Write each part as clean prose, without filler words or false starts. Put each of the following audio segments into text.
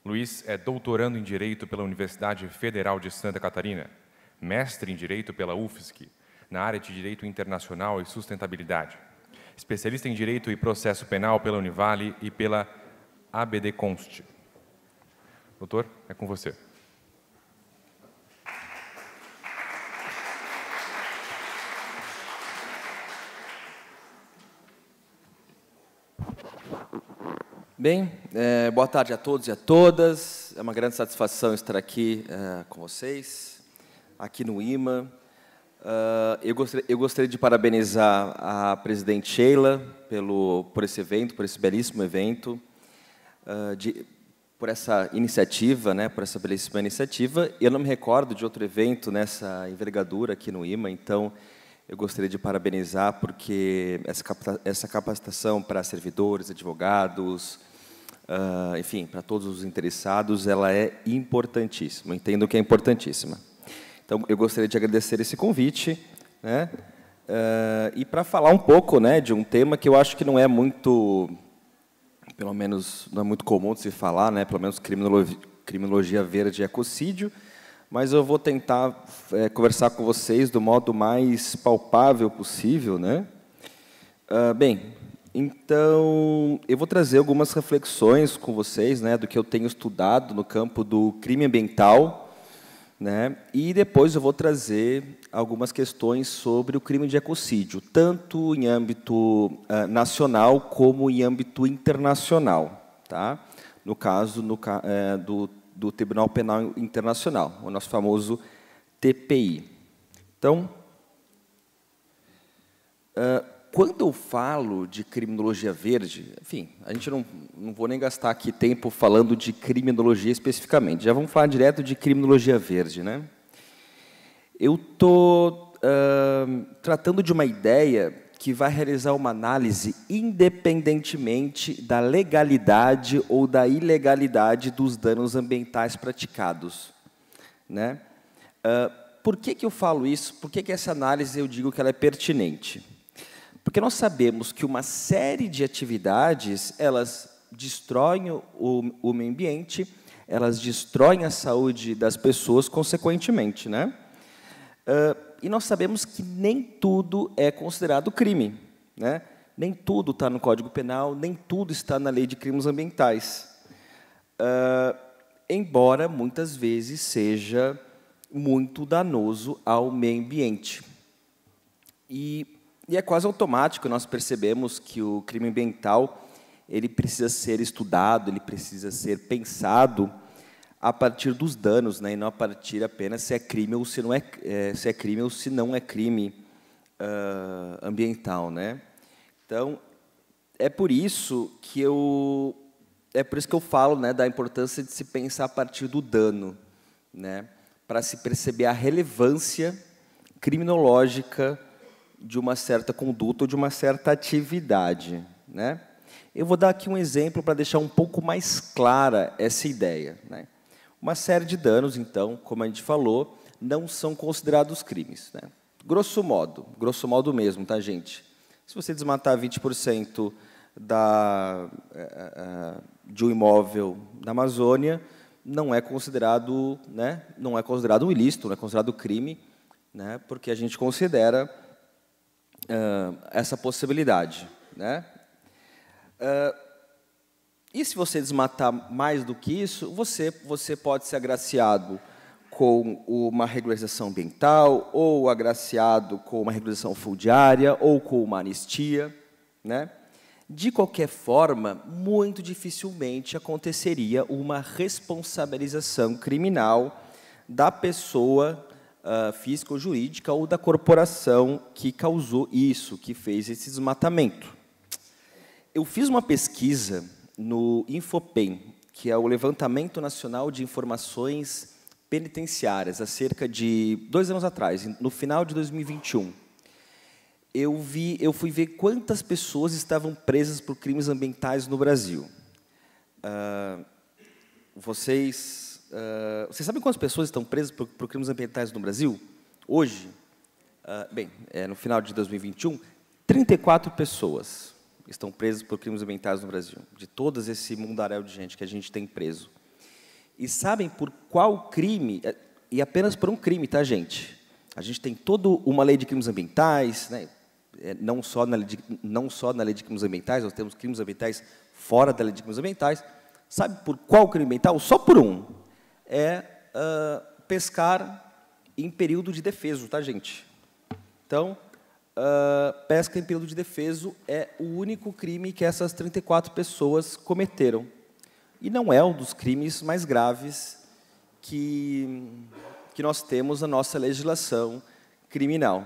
Luiz é doutorando em Direito pela Universidade Federal de Santa Catarina, mestre em Direito pela UFSC, na área de Direito Internacional e Sustentabilidade, especialista em Direito e Processo Penal pela Univale e pela ABD Const. Doutor, é com você. Bem, boa tarde a todos e a todas. É uma grande satisfação estar aqui com vocês, aqui no IMA. Eu gostaria de parabenizar a presidente Sheila por esse evento, por esse belíssimo evento, por essa iniciativa, por essa belíssima iniciativa. Eu não me recordo de outro evento nessa envergadura aqui no IMA, então eu gostaria de parabenizar porque essa capacitação para servidores, advogados, enfim, para todos os interessados, ela é importantíssima. Entendo que é importantíssima. Então, eu gostaria de agradecer esse convite, e para falar um pouco, de um tema que eu acho que não é muito, pelo menos não é muito comum de se falar, pelo menos criminologia verde e ecocídio, mas eu vou tentar conversar com vocês do modo mais palpável possível, bem, então, eu vou trazer algumas reflexões com vocês, do que eu tenho estudado no campo do crime ambiental, e depois eu vou trazer algumas questões sobre o crime de ecocídio, tanto em âmbito nacional como em âmbito internacional, no caso do Tribunal Penal Internacional, o nosso famoso TPI. Então, quando eu falo de criminologia verde, enfim, a gente não vou nem gastar aqui tempo falando de criminologia especificamente, já vamos falar direto de criminologia verde, Eu estou tratando de uma ideia que vai realizar uma análise independentemente da legalidade ou da ilegalidade dos danos ambientais praticados, Por que eu falo isso? Por que essa análise eu digo que ela é pertinente? Porque nós sabemos que uma série de atividades, elas destroem o meio ambiente, elas destroem a saúde das pessoas, consequentemente, e nós sabemos que nem tudo é considerado crime, Nem tudo está no Código Penal, nem tudo está na Lei de Crimes Ambientais, embora muitas vezes seja muito danoso ao meio ambiente. E é quase automático, nós percebemos que o crime ambiental ele precisa ser estudado, ele precisa ser pensado a partir dos danos, e não a partir apenas se é crime ou se não é, se é crime ou se não é crime ambiental, Então, é por isso que eu falo, da importância de se pensar a partir do dano, para se perceber a relevância criminológica de uma certa conduta ou de uma certa atividade, Eu vou dar aqui um exemplo para deixar um pouco mais clara essa ideia, Uma série de danos, então, como a gente falou, não são considerados crimes, Grosso modo mesmo, tá, gente? Se você desmatar 20% de um imóvel na Amazônia, não é considerado, não é considerado um ilícito, não é considerado crime, porque a gente considera essa possibilidade, E se você desmatar mais do que isso, você pode ser agraciado com uma regularização ambiental, ou agraciado com uma regularização fundiária, ou com uma anistia, De qualquer forma, muito dificilmente aconteceria uma responsabilização criminal da pessoa física ou jurídica ou da corporação que causou isso, que fez esse desmatamento. Eu fiz uma pesquisa no Infopem, que é o Levantamento Nacional de Informações Penitenciárias, há cerca de 2 anos atrás, no final de 2021. Eu fui ver quantas pessoas estavam presas por crimes ambientais no Brasil. Vocês sabem quantas pessoas estão presas por crimes ambientais no Brasil? Hoje, no final de 2021, 34 pessoas estão presas por crimes ambientais no Brasil, de todo esse mundaréu de gente que a gente tem preso. E sabem por qual crime? E apenas por um crime, tá, gente? A gente tem toda uma lei de crimes ambientais, né? Não só na lei de crimes ambientais, nós temos crimes ambientais fora da lei de crimes ambientais. Sabe por qual crime ambiental? Só por um. É pescar em período de defeso, tá, gente? Então, pesca em período de defeso é o único crime que essas 34 pessoas cometeram. E não é um dos crimes mais graves que nós temos na nossa legislação criminal.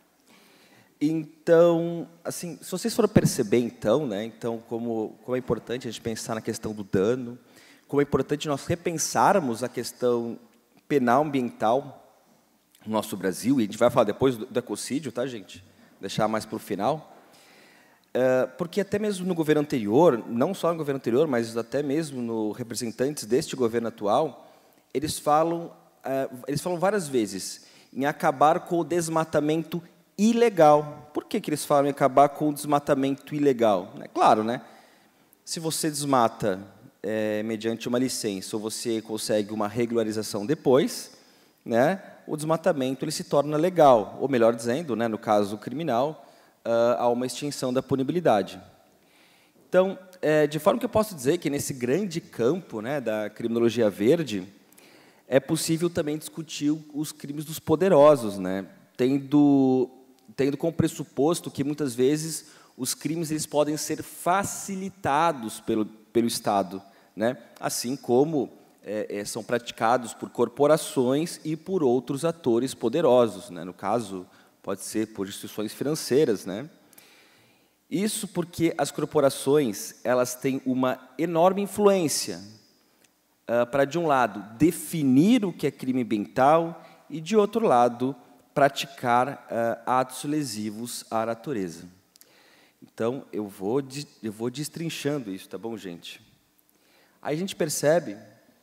Então, assim, se vocês forem perceber, então, né, então como é importante a gente pensar na questão do dano, como é importante nós repensarmos a questão penal ambiental no nosso Brasil, e a gente vai falar depois do ecocídio, tá, gente? Deixar mais para o final. Porque até mesmo no governo anterior, não só no governo anterior, mas até mesmo no representantes deste governo atual, eles falam várias vezes em acabar com o desmatamento ilegal. Por que eles falam em acabar com o desmatamento ilegal? Claro, né? Se você desmata mediante uma licença ou você consegue uma regularização depois, né, o desmatamento ele se torna legal, ou melhor dizendo, né, no caso criminal, há uma extinção da punibilidade. Então, de forma que eu posso dizer que nesse grande campo, né, da criminologia verde, é possível também discutir os crimes dos poderosos, né, tendo como pressuposto que, muitas vezes, os crimes eles podem ser facilitados pelo Estado, né, assim como são praticados por corporações e por outros atores poderosos, né, no caso, pode ser por instituições financeiras, né? Isso porque as corporações elas têm uma enorme influência para, de um lado, definir o que é crime ambiental e, de outro lado, praticar atos lesivos à natureza. Então, eu vou destrinchando isso, tá bom, gente? Aí a gente percebe,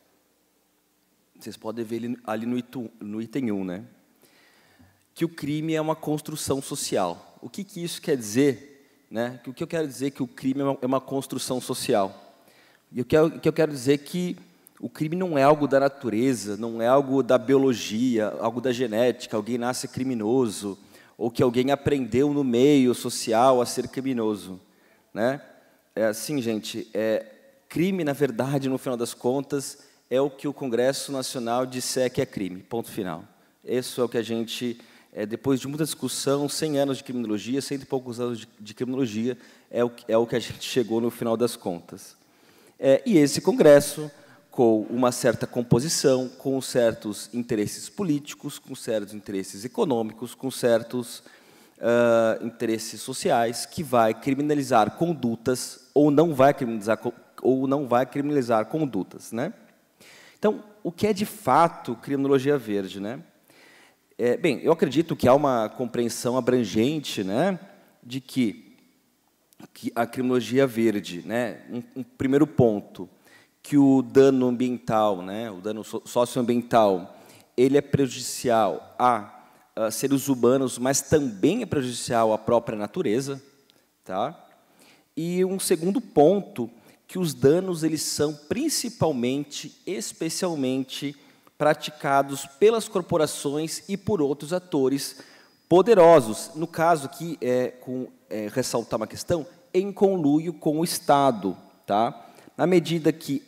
vocês podem ver ali no item 1, né? Que o crime é uma construção social. O que isso quer dizer? Né? O que eu quero dizer que o crime é uma construção social? E o que eu quero dizer que o crime não é algo da natureza, não é algo da biologia, algo da genética, alguém nasce criminoso, ou que alguém aprendeu no meio social a ser criminoso. Né? É assim, gente, crime, na verdade, no final das contas, é o que o Congresso Nacional disser que é crime, ponto final. Isso é o que a gente... depois de muita discussão, 100 anos de criminologia, 100 e poucos anos de criminologia, é o que a gente chegou no final das contas. E esse Congresso, com uma certa composição, com certos interesses políticos, com certos interesses econômicos, com certos interesses sociais, que vai criminalizar condutas ou não vai criminalizar condutas, né? Então, o que é de fato criminologia verde, né? Bem, eu acredito que há uma compreensão abrangente, né, de que a criminologia verde, né, um primeiro ponto, que o dano ambiental, né, o dano socioambiental, ele é prejudicial a seres humanos, mas também é prejudicial à própria natureza, tá? E um segundo ponto, que os danos eles são principalmente, especialmente praticados pelas corporações e por outros atores poderosos. No caso aqui, ressaltar uma questão, em conluio com o Estado. Tá? Na medida que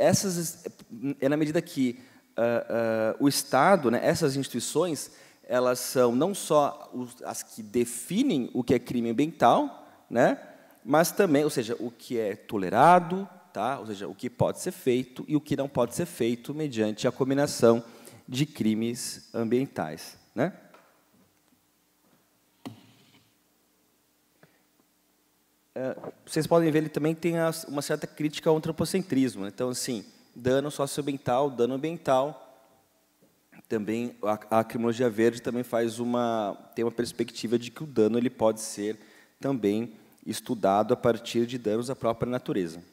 o Estado, né, essas instituições, elas são não só as que definem o que é crime ambiental, né, mas também, ou seja, o que é tolerado, tá? Ou seja, o que pode ser feito e o que não pode ser feito mediante a combinação de crimes ambientais, né? Vocês podem ver, ele também tem uma certa crítica ao antropocentrismo, né? Então, assim, dano socioambiental, dano ambiental, também a criminologia verde também tem uma perspectiva de que o dano ele pode ser também estudado a partir de danos à própria natureza.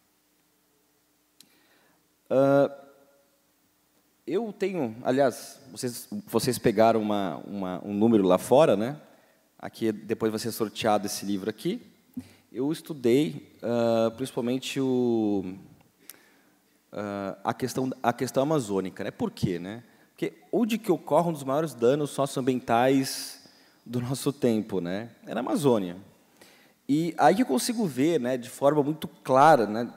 Eu tenho, aliás, vocês pegaram um número lá fora, né? Aqui depois vai ser sorteado esse livro aqui. Eu estudei principalmente a questão amazônica, né? Por quê, né? Porque onde que ocorrem um dos maiores danos socioambientais do nosso tempo, né? É na Amazônia. E aí que eu consigo ver, né, de forma muito clara, né,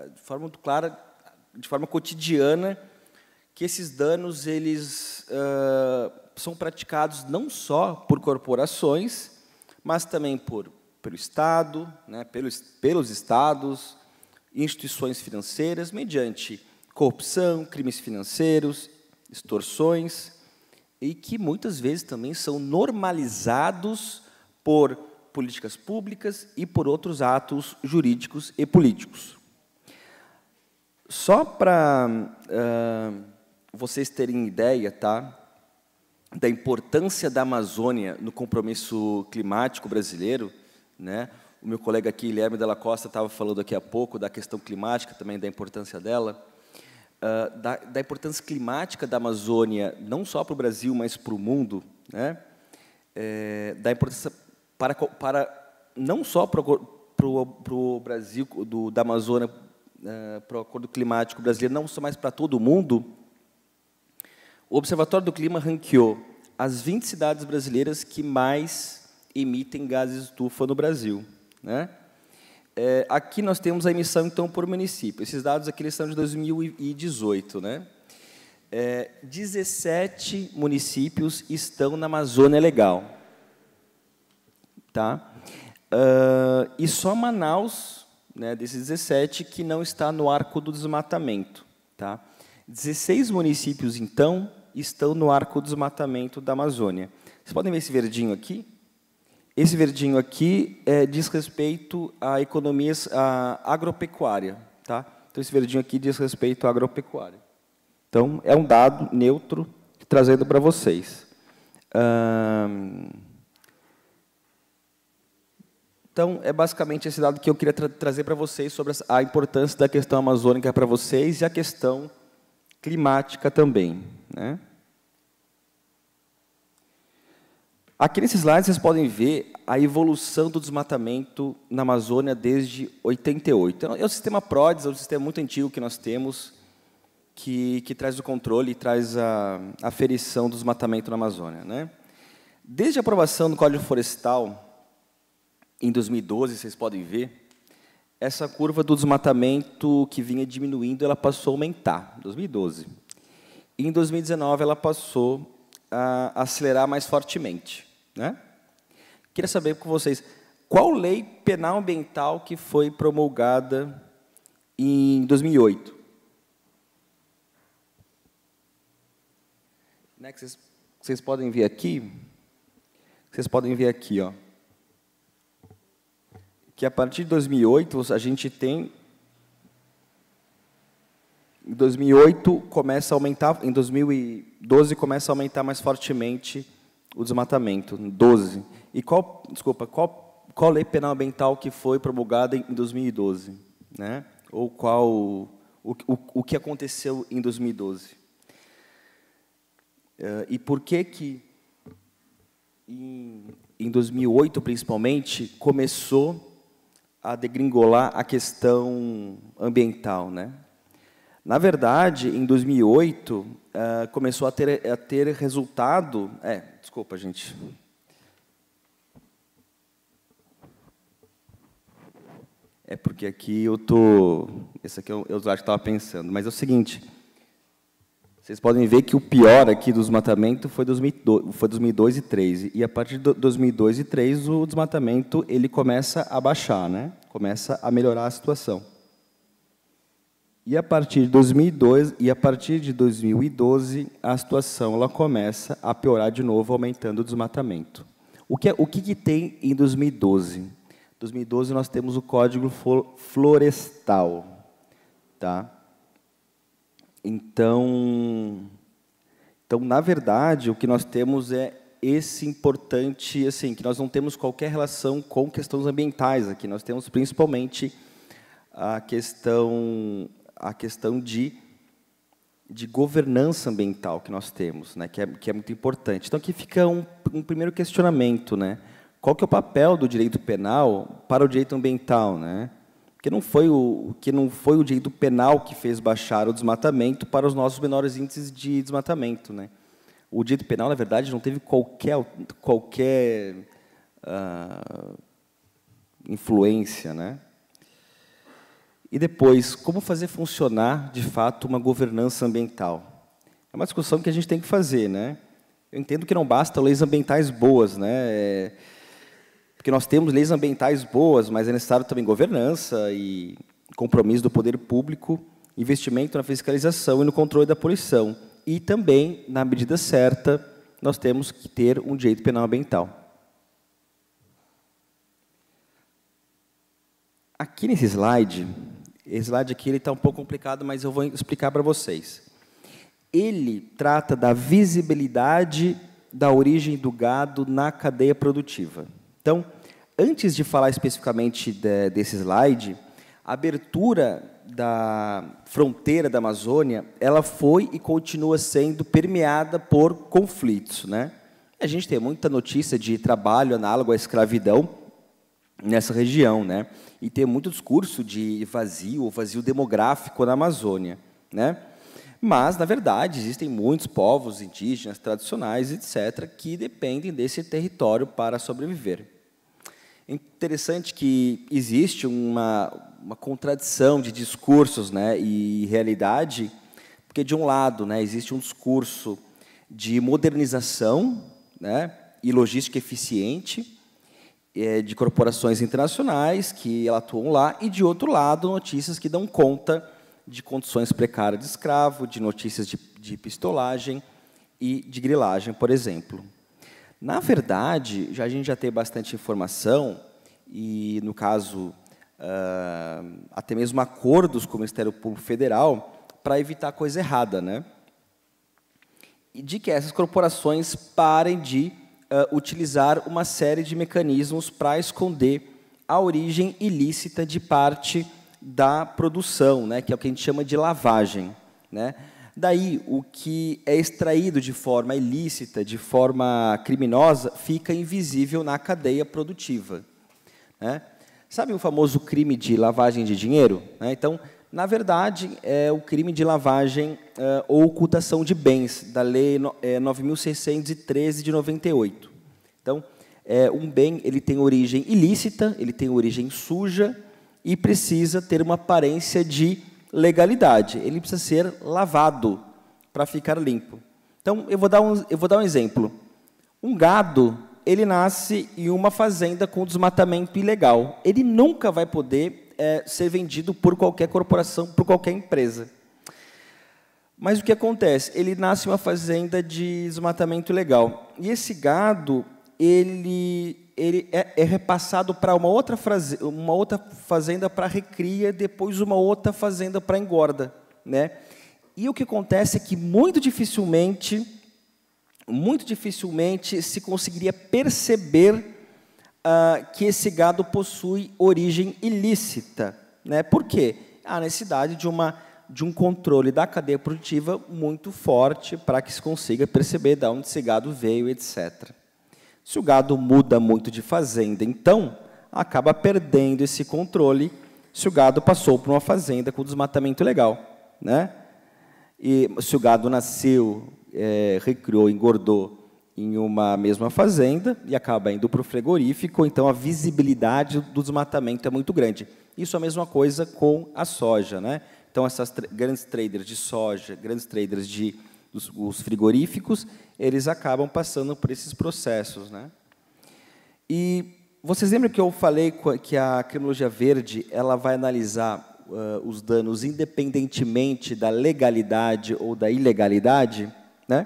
de forma cotidiana, que esses danos eles são praticados não só por corporações, mas também pelo Estado, né, pelos estados, instituições financeiras, mediante corrupção, crimes financeiros, extorsões, e que muitas vezes também são normalizados por políticas públicas e por outros atos jurídicos e políticos. Só para vocês terem ideia, tá, da importância da Amazônia no compromisso climático brasileiro, né? O meu colega aqui, Guilherme Della Costa, estava falando daqui a pouco da questão climática, também da importância dela, da importância climática da Amazônia, não só para o Brasil, mas para o mundo, né? Da importância não só para o Brasil, da Amazônia, para o Acordo Climático Brasileiro, não só mais para todo o mundo. O Observatório do Clima ranqueou as 20 cidades brasileiras que mais emitem gases estufa no Brasil, né? Aqui nós temos a emissão, então, por município. Esses dados aqui eles são de 2018, né? 17 municípios estão na Amazônia Legal. Tá? E só Manaus, né, desses 17, que não está no arco do desmatamento. Tá? 16 municípios, então, estão no arco do desmatamento da Amazônia. Vocês podem ver esse verdinho aqui? Esse verdinho aqui diz respeito à economia agropecuária. Tá? Então, esse verdinho aqui diz respeito à agropecuária. Então, é um dado neutro trazendo para vocês. Então, é basicamente esse dado que eu queria trazer para vocês sobre a importância da questão amazônica para vocês e a questão climática também, né? Aqui nesse slide vocês podem ver a evolução do desmatamento na Amazônia desde 88. Então, é o sistema PRODES, é um sistema muito antigo que nós temos, que traz o controle e traz a aferição do desmatamento na Amazônia, né? Desde a aprovação do Código Florestal, em 2012, vocês podem ver, essa curva do desmatamento que vinha diminuindo, ela passou a aumentar, em 2012. E em 2019, ela passou a acelerar mais fortemente, né? Queria saber com vocês, qual lei penal ambiental que foi promulgada em 2008? Né, que vocês podem ver aqui, ó, que a partir de 2008, a gente tem... Em 2008, começa a aumentar... Em 2012, começa a aumentar mais fortemente o desmatamento. 12. E qual lei penal ambiental que foi promulgada em 2012? Né? Ou o que aconteceu em 2012? E por que em 2008, principalmente, começou a degringolar a questão ambiental, né? Na verdade, em 2008, começou a ter resultado... desculpa, gente. É porque aqui eu tô... Esse aqui eu acho que estava pensando. Mas é o seguinte, vocês podem ver que o pior aqui do desmatamento foi 2002 e 2003. E a partir de 2002 e 2003, o desmatamento ele começa a baixar, né? Começa a melhorar a situação. E a partir de 2012, a situação ela começa a piorar de novo, aumentando o desmatamento. O que tem em 2012? Em 2012, nós temos o Código Florestal. Tá? Então, na verdade, o que nós temos é esse importante, assim, que nós não temos qualquer relação com questões ambientais aqui. Nós temos principalmente a questão de governança ambiental que nós temos, né, que é muito importante. Então, aqui fica um primeiro questionamento, né? Qual que é o papel do direito penal para o direito ambiental, né? que não foi o direito penal que fez baixar o desmatamento para os nossos menores índices de desmatamento, né? O direito penal, na verdade, não teve qualquer influência, né? E depois, como fazer funcionar, de fato, uma governança ambiental? É uma discussão que a gente tem que fazer, né? Eu entendo que não basta leis ambientais boas, né? Porque nós temos leis ambientais boas, mas é necessário também governança e compromisso do poder público, investimento na fiscalização e no controle da poluição. E também, na medida certa, nós temos que ter um direito penal ambiental. Aqui nesse slide, esse slide aqui está um pouco complicado, mas eu vou explicar para vocês. Ele trata da visibilidade da origem do gado na cadeia produtiva. Então, antes de falar especificamente desse slide, a abertura da fronteira da Amazônia, ela foi e continua sendo permeada por conflitos, né? A gente tem muita notícia de trabalho análogo à escravidão nessa região, né? E tem muito discurso de vazio demográfico na Amazônia, né? Mas, na verdade, existem muitos povos indígenas tradicionais, etc., que dependem desse território para sobreviver. É interessante que existe uma contradição de discursos, né, e realidade, porque, de um lado, né, existe um discurso de modernização, né, e logística eficiente de corporações internacionais que atuam lá, e, de outro lado, notícias que dão conta de condições precárias de escravo, de notícias de pistolagem e de grilagem, por exemplo. Na verdade, a gente já tem bastante informação, e, no caso, até mesmo acordos com o Ministério Público Federal para evitar coisa errada, né? E de que essas corporações parem de utilizar uma série de mecanismos para esconder a origem ilícita de parte da produção, né? Que é o que a gente chama de lavagem, né? Daí, o que é extraído de forma ilícita, de forma criminosa, fica invisível na cadeia produtiva, né? Sabe o famoso crime de lavagem de dinheiro? Então, na verdade, é o crime de lavagem ou ocultação de bens, da Lei 9.613 de 98. Então, um bem ele tem origem ilícita, ele tem origem suja e precisa ter uma aparência de legalidade. Ele precisa ser lavado para ficar limpo. Então, eu vou dar um exemplo. Um gado, ele nasce em uma fazenda com desmatamento ilegal. Ele nunca vai poder ser vendido por qualquer corporação, por qualquer empresa. Mas o que acontece? Ele nasce em uma fazenda de desmatamento ilegal. E esse gado, ele é repassado para uma outra fazenda para recria, depois uma outra fazenda para engorda, né? E o que acontece é que muito dificilmente se conseguiria perceber que esse gado possui origem ilícita, né? Por quê? Há necessidade de um controle da cadeia produtiva muito forte para que se consiga perceber de onde esse gado veio, etc. Se o gado muda muito de fazenda, então, acaba perdendo esse controle se o gado passou por uma fazenda com desmatamento ilegal, né? E se o gado nasceu, recriou, engordou em uma mesma fazenda e acaba indo para o frigorífico, então a visibilidade do desmatamento é muito grande. Isso é a mesma coisa com a soja, né? Então, essas grandes traders de soja, grandes traders os frigoríficos, eles acabam passando por esses processos, né? E vocês lembram que eu falei que a criminologia verde ela vai analisar os danos independentemente da legalidade ou da ilegalidade, né?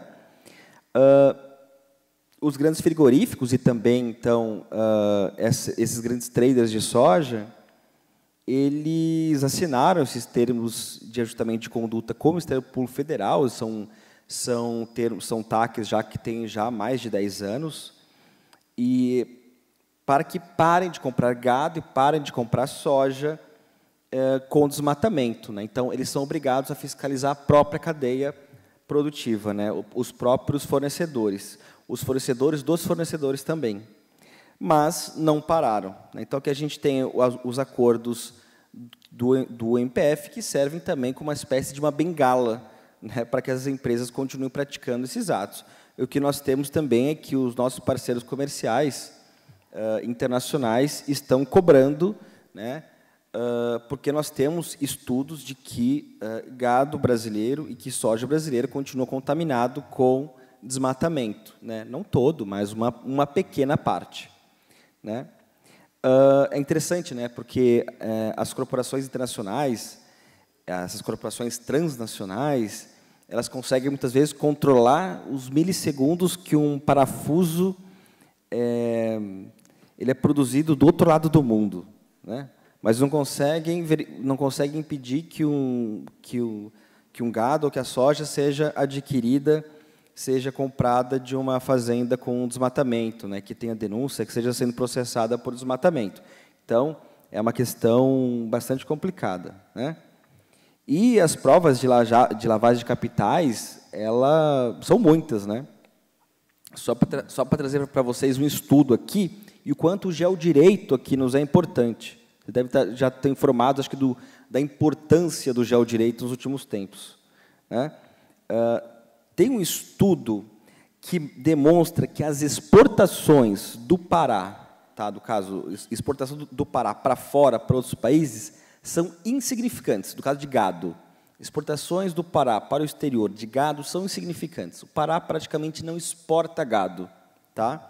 Os grandes frigoríficos e também, então, esses grandes traders de soja, eles assinaram esses termos de ajustamento de conduta com o Ministério Público Federal, são TACs já que têm já mais de 10 anos, e para que parem de comprar gado e parem de comprar soja com desmatamento, né? Então, eles são obrigados a fiscalizar a própria cadeia produtiva, né? Os próprios fornecedores, os fornecedores dos fornecedores também. Mas não pararam, né? Então, que a gente tem os acordos do MPF, que servem também como uma espécie de uma bengala, né, para que as empresas continuem praticando esses atos. O que nós temos também é que os nossos parceiros comerciais internacionais estão cobrando, né, porque nós temos estudos de que gado brasileiro e que soja brasileira continua contaminado com desmatamento, né? Não todo, mas uma pequena parte, né? É interessante, né, porque as corporações internacionais, essas corporações transnacionais, elas conseguem muitas vezes controlar os milissegundos que um parafuso ele é produzido do outro lado do mundo, né? Mas não conseguem impedir que um gado ou que a soja seja adquirida, seja comprada de uma fazenda com desmatamento, né, que tenha denúncia, que seja sendo processada por desmatamento. Então, é uma questão bastante complicada, né? E as provas de lavagem de capitais, são muitas, né? Só para trazer para vocês um estudo aqui, e o quanto o geodireito aqui nos é importante. Você deve já ter informado, acho que, da importância do geodireito nos últimos tempos, né? Tem um estudo que demonstra que as exportações do Pará, tá, do caso, exportação do Pará para fora, para outros países, são insignificantes, no caso de gado. Exportações do Pará para o exterior de gado são insignificantes. O Pará praticamente não exporta gado, tá?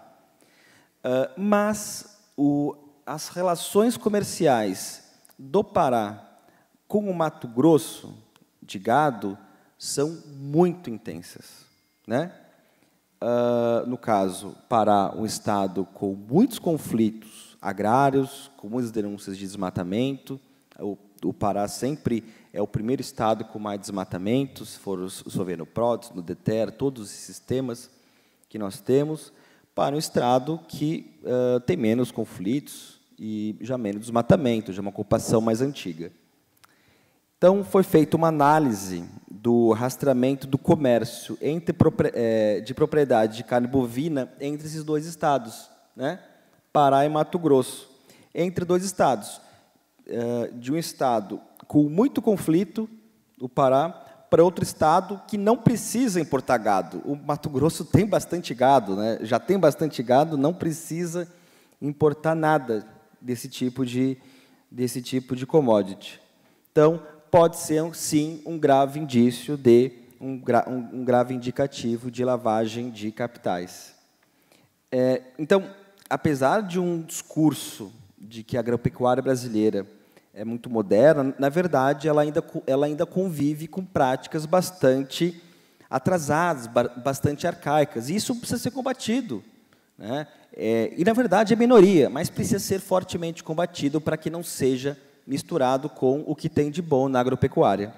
Mas as relações comerciais do Pará com o Mato Grosso de gado são muito intensas, né? No caso, Pará, um estado com muitos conflitos agrários, com muitas denúncias de desmatamento. O Pará sempre é o primeiro estado com mais desmatamento, se for ver no PRODES, no DETER, todos os sistemas que nós temos, para um estado que tem menos conflitos e já menos desmatamento, já uma ocupação mais antiga. Então, foi feita uma análise do rastreamento do comércio de propriedade de carne bovina entre esses dois estados, né? Pará e Mato Grosso. Entre dois estados, de um estado com muito conflito, o Pará, para outro estado que não precisa importar gado. O Mato Grosso tem bastante gado, né? Já tem bastante gado, não precisa importar nada desse tipo de commodity. Então, pode ser, sim, um grave indício um grave indicativo de lavagem de capitais. Então, apesar de um discurso de que a agropecuária brasileira é muito moderna, na verdade, ela ainda convive com práticas bastante atrasadas, bastante arcaicas, e isso precisa ser combatido, né? E, na verdade, é minoria, mas precisa ser fortemente combatido para que não seja misturado com o que tem de bom na agropecuária.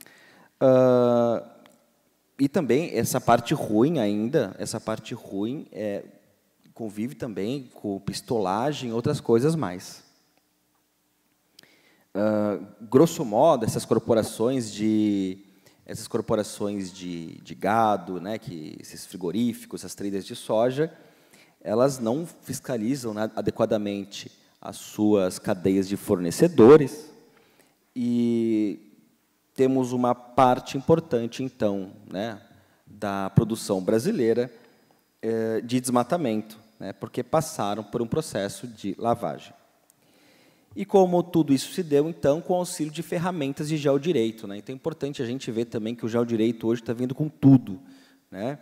E também essa parte ruim convive também com pistolagem e outras coisas mais. Grosso modo, essas corporações de gado, né, esses frigoríficos, essas traders de soja, elas não fiscalizam, né, adequadamente as suas cadeias de fornecedores, e temos uma parte importante, então, né, da produção brasileira de desmatamento, né, porque passaram por um processo de lavagem. E como tudo isso se deu, então, com o auxílio de ferramentas de geodireito, né? Então, é importante a gente ver também que o geodireito hoje está vindo com tudo, né?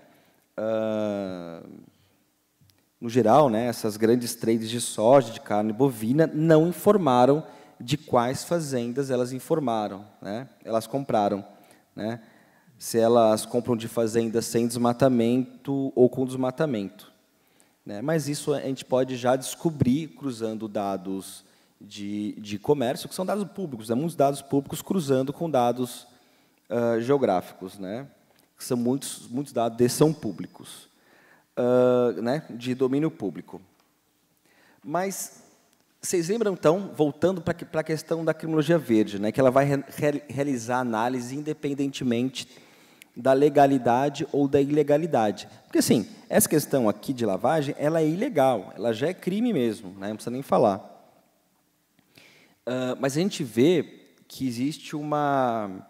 No geral, né, essas grandes trades de soja, de carne bovina, não informaram de quais fazendas elas informaram, né? Elas compraram, né? Se elas compram de fazendas sem desmatamento ou com desmatamento, né? Mas isso a gente pode já descobrir cruzando dados de comércio, que são dados públicos, né? Muitos dados públicos cruzando com dados geográficos, né? Que são muitos dados desses são públicos, né? De domínio público. Mas vocês lembram, então, voltando para a questão da criminologia verde, né? Que ela vai realizar análise independentemente da legalidade ou da ilegalidade. Porque, assim, essa questão aqui de lavagem, ela é ilegal, ela já é crime mesmo, né? Não precisa nem falar. Mas a gente vê que existe uma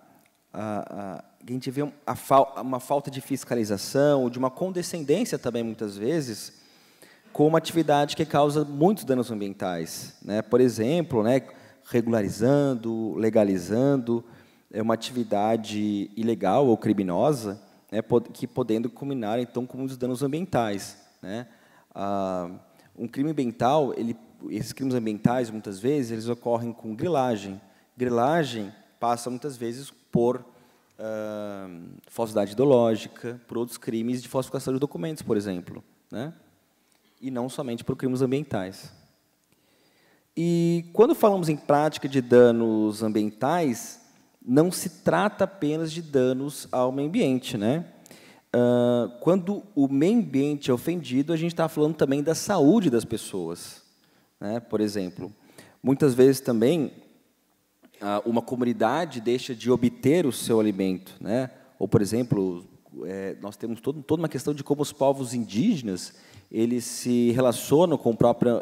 falta de fiscalização, de uma condescendência também, muitas vezes, com uma atividade que causa muitos danos ambientais, né? Por exemplo, né, regularizando, legalizando uma atividade ilegal ou criminosa, né, que podendo culminar, então, com muitos danos ambientais, né? Um crime ambiental, esses crimes ambientais, muitas vezes, eles ocorrem com grilagem. Grilagem passa, muitas vezes, por falsidade ideológica, por outros crimes de falsificação de documentos, por exemplo, né? E não somente por crimes ambientais. E, quando falamos em prática de danos ambientais, não se trata apenas de danos ao meio ambiente, né? Quando o meio ambiente é ofendido, a gente está falando também da saúde das pessoas, né? Por exemplo, muitas vezes também uma comunidade deixa de obter o seu alimento, né? Ou, por exemplo, nós temos toda uma questão de como os povos indígenas eles se relacionam com o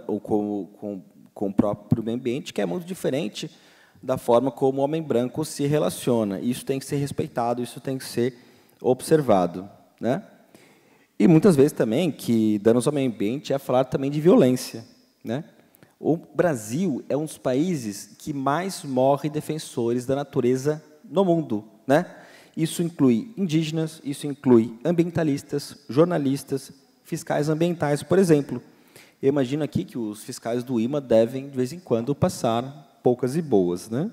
próprio meio ambiente, que é muito diferente da forma como o homem branco se relaciona. Isso tem que ser respeitado, isso tem que ser observado, né? E muitas vezes também que danos ao meio ambiente é falar também de violência, né? O Brasil é um dos países que mais morre defensores da natureza no mundo, né? Isso inclui indígenas, isso inclui ambientalistas, jornalistas, fiscais ambientais, por exemplo. Eu imagino aqui que os fiscais do IMA devem, de vez em quando, passar poucas e boas, né?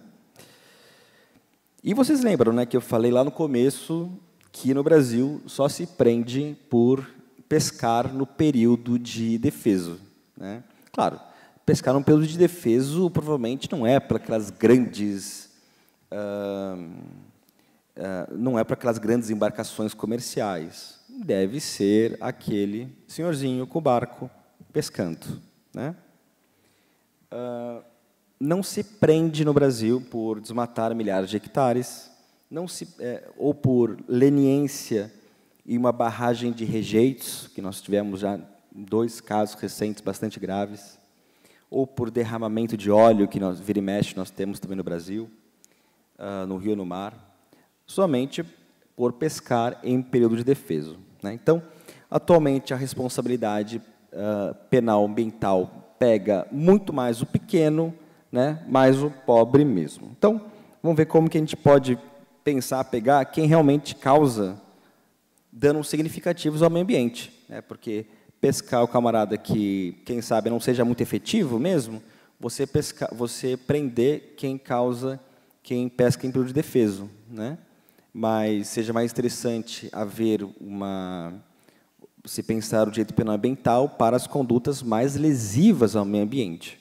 E vocês lembram, né, que eu falei lá no começo que no Brasil só se prende por pescar no período de defeso, né? Claro, pescar no período de defeso provavelmente não é para aquelas grandes embarcações comerciais. Deve ser aquele senhorzinho com o barco pescando, né? Não se prende no Brasil por desmatar milhares de hectares, ou por leniência e uma barragem de rejeitos, que nós tivemos já 2 casos recentes bastante graves, ou por derramamento de óleo, que vira e mexe nós temos também no Brasil, no rio e no mar, somente por pescar em período de defeso, né? Então, atualmente, a responsabilidade penal ambiental pega muito mais o pequeno, né, mais o pobre mesmo. Então, vamos ver como que a gente pode pegar quem realmente causa danos significativos ao meio ambiente, né? Porque pescar o camarada que, quem sabe, não seja muito efetivo mesmo, você prender quem pesca em período de defeso, né? Mas seja mais interessante se pensar o direito penal ambiental para as condutas mais lesivas ao meio ambiente.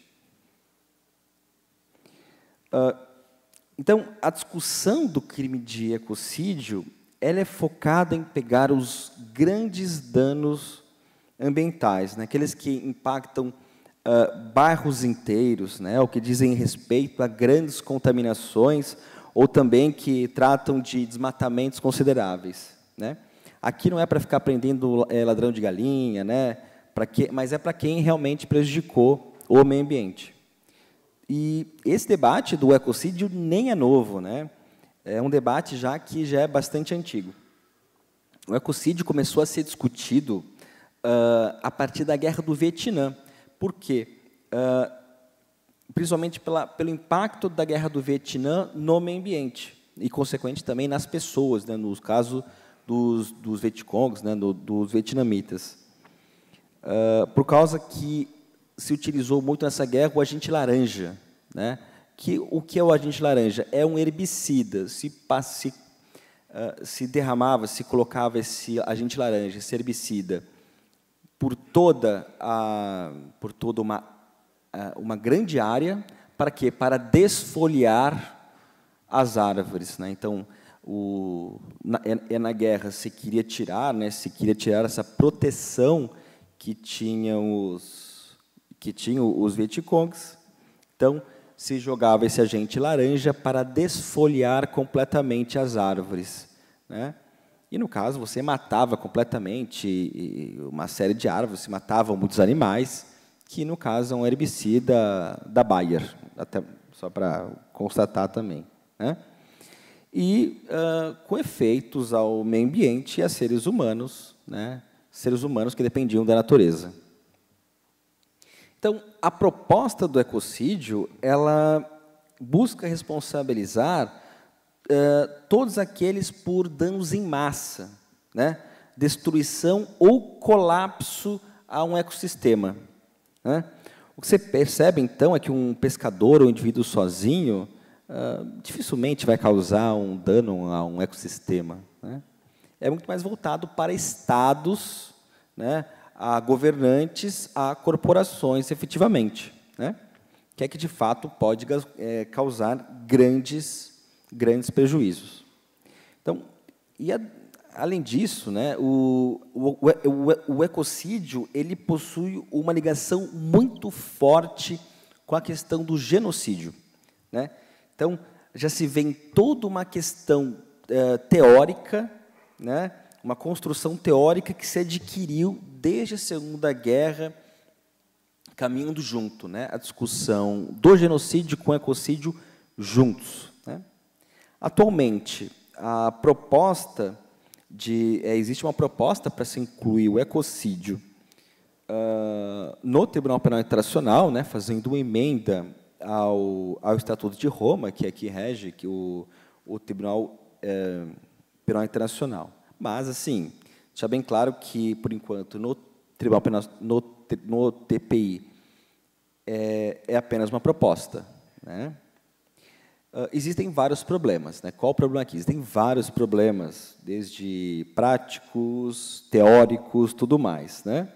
Então, a discussão do crime de ecocídio ela é focada em pegar os grandes danos ambientais, né? Aqueles que impactam bairros inteiros, né? O que dizem respeito a grandes contaminações, ou também que tratam de desmatamentos consideráveis, né? Aqui não é para ficar prendendo ladrão de galinha, né? Mas é para quem realmente prejudicou o meio ambiente. E esse debate do ecocídio nem é novo, né? É um debate que já é bastante antigo. O ecocídio começou a ser discutido a partir da Guerra do Vietnã. Por quê? Principalmente pelo impacto da Guerra do Vietnã no meio ambiente e, consequente, também nas pessoas, né, no caso dos Vietcongs, né, dos vietnamitas. Por causa que se utilizou muito nessa guerra o agente laranja, né? O que é o agente laranja? É um herbicida. Se colocava esse agente laranja, esse herbicida, por toda uma grande área, para quê? Para desfolhar as árvores, né? Então, na guerra se queria tirar, né? Se queria tirar essa proteção que tinham os Vietcongs. Então, se jogava esse agente laranja para desfolhar completamente as árvores, né? E, no caso, você matava completamente uma série de árvores, se matavam muitos animais, que, no caso, é um herbicida da Bayer, só para constatar também, né? E com efeitos ao meio ambiente e a seres humanos, né? Seres humanos que dependiam da natureza. Então, a proposta do ecocídio, ela busca responsabilizar todos aqueles por danos em massa, né? Destruição ou colapso a um ecossistema, né? O que você percebe, então, é que um pescador ou um indivíduo sozinho dificilmente vai causar um dano a um ecossistema, né? É muito mais voltado para estados, né, a governantes, a corporações, efetivamente, né, que é que, de fato, pode causar grandes prejuízos. Então, além disso, né, o ecocídio ele possui uma ligação muito forte com a questão do genocídio, né? Então, já se vê em toda uma questão teórica, né, uma construção teórica que se adquiriu desde a Segunda Guerra, caminhando junto, né, a discussão do genocídio com o ecocídio juntos, né? Atualmente, existe uma proposta para se incluir o ecocídio no Tribunal Penal Internacional, né, fazendo uma emenda ao Estatuto de Roma, que aqui rege o Tribunal Penal Internacional. Mas, assim, deixar bem claro que, por enquanto, no Tribunal Penal, no TPI, é apenas uma proposta, né? Existem vários problemas, né? Qual o problema aqui? Existem vários problemas, desde práticos, teóricos, tudo mais, né?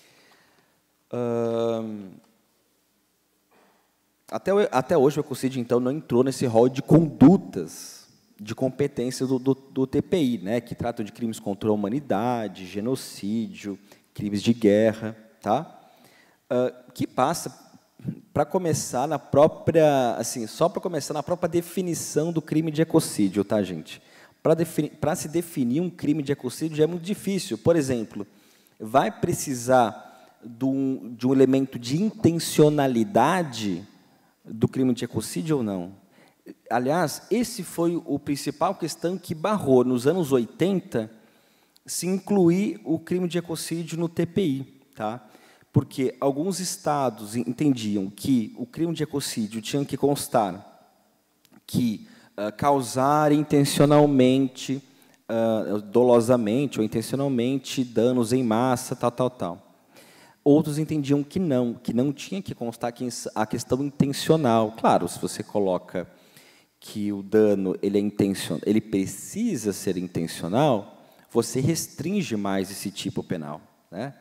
Até hoje, o ecocídio, então, não entrou nesse rol de condutas de competência do TPI, né, que tratam de crimes contra a humanidade, genocídio, crimes de guerra, tá? Que passa, para começar, na própria, assim, só para começar, na própria definição do crime de ecocídio, tá, gente? Para se definir um crime de ecocídio já é muito difícil. Por exemplo, vai precisar de um elemento de intencionalidade do crime de ecocídio ou não? Aliás, esse foi o principal questão que barrou, nos anos 80, se incluir o crime de ecocídio no TPI, tá? Porque alguns estados entendiam que o crime de ecocídio tinha que constar que causar intencionalmente, dolosamente ou intencionalmente danos em massa, tal. Outros entendiam que não tinha que constar a questão intencional. Claro, se você coloca que o dano ele precisa ser intencional, você restringe mais esse tipo penal, né?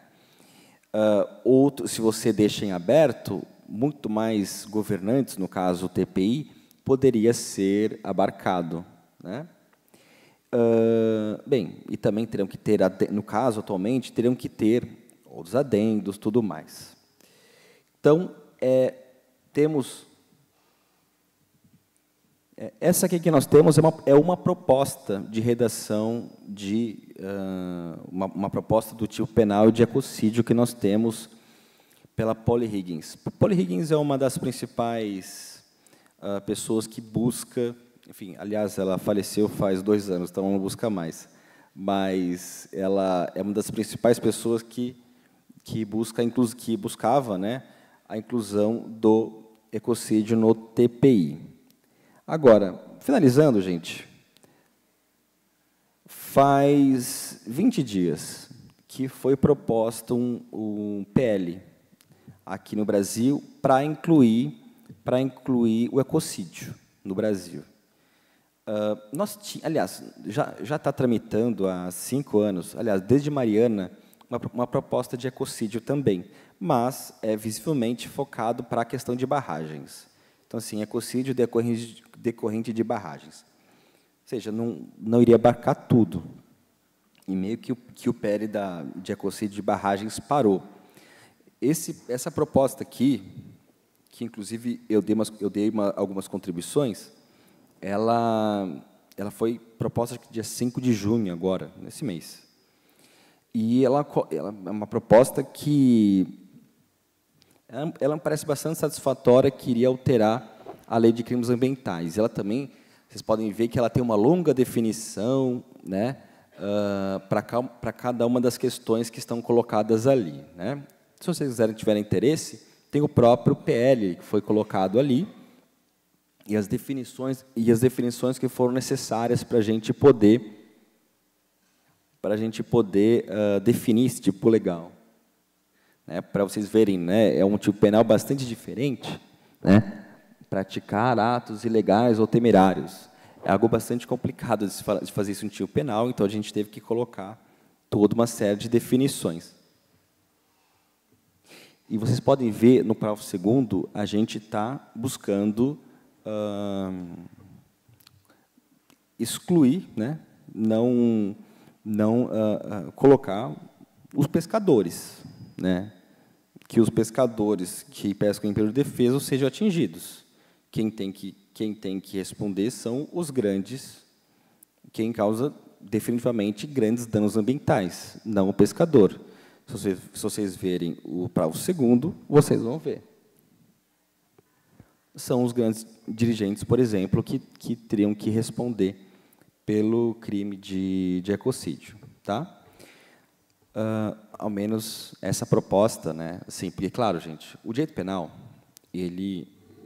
Se você deixa em aberto, muito mais governantes, no caso o TPI, poderia ser abarcado, né? Bem, e também teriam que ter, no caso atualmente, teriam que ter outros adendos, tudo mais. Então, temos... essa aqui que nós temos é uma proposta de redação, uma proposta do tipo penal de ecocídio que nós temos pela Polly Higgins. Polly Higgins é uma das principais pessoas que busca, enfim, aliás, ela faleceu faz 2 anos, então não busca mais, mas ela é uma das principais pessoas que buscava, né, a inclusão do ecocídio no TPI. Agora, finalizando, gente, faz 20 dias que foi proposto um PL aqui no Brasil para incluir o ecocídio no Brasil. Aliás, já está tramitando há 5 anos, aliás, desde Mariana, uma proposta de ecocídio também, mas é visivelmente focado para a questão de barragens. Então, assim, ecocídio decorrente de barragens. Ou seja, não iria abarcar tudo. E meio que o PL de ecocídio de barragens parou. Essa proposta aqui, que inclusive eu dei algumas contribuições, ela foi proposta dia 5 de junho, agora, nesse mês. E ela é uma proposta que ela me parece bastante satisfatória, que iria alterar a Lei de Crimes Ambientais. Ela também, vocês podem ver que ela tem uma longa definição, né, para cada uma das questões que estão colocadas ali, né. Se vocês tiverem interesse, tem o próprio PL que foi colocado ali e as definições que foram necessárias para a gente poder definir esse tipo legal, né, para vocês verem, né, é um tipo penal bastante diferente, né, praticar atos ilegais ou temerários. É algo bastante complicado de fazer isso em tipo penal, então a gente teve que colocar toda uma série de definições. E vocês podem ver, no parágrafo 2º, a gente está buscando excluir, né, não colocar os pescadores, né, que os pescadores que pescam em período de defesa sejam atingidos. Quem tem que responder são os grandes, quem causa definitivamente grandes danos ambientais, não o pescador. Se vocês verem o parágrafo 2º, vocês vão ver. São os grandes dirigentes, por exemplo, que teriam que responder pelo crime de ecocídio, tá? Ao menos essa proposta, né? Assim, porque, claro, gente, o direito penal, ele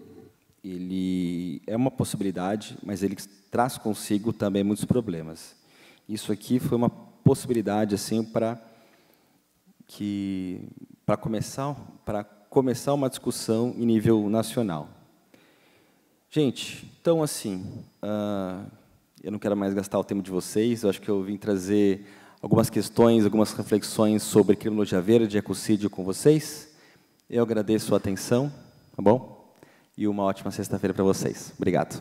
é uma possibilidade, mas ele traz consigo também muitos problemas. Isso aqui foi uma possibilidade, assim, para começar uma discussão em nível nacional. Gente, então, assim, eu não quero mais gastar o tempo de vocês, eu acho que eu vim trazer algumas questões, algumas reflexões sobre criminologia verde e ecocídio com vocês. Eu agradeço a atenção, tá bom? E uma ótima sexta-feira para vocês. Obrigado.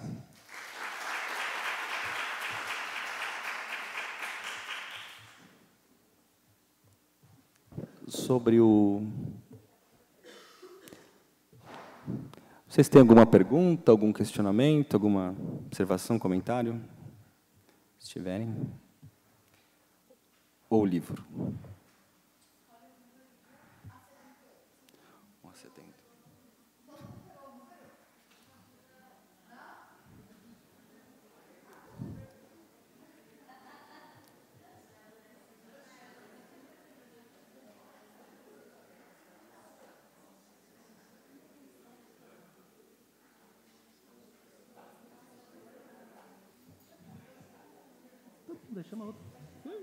Sobre o... Vocês têm alguma pergunta, algum questionamento, alguma observação, comentário? Se tiverem. Ou o livro. Deixa uma outra.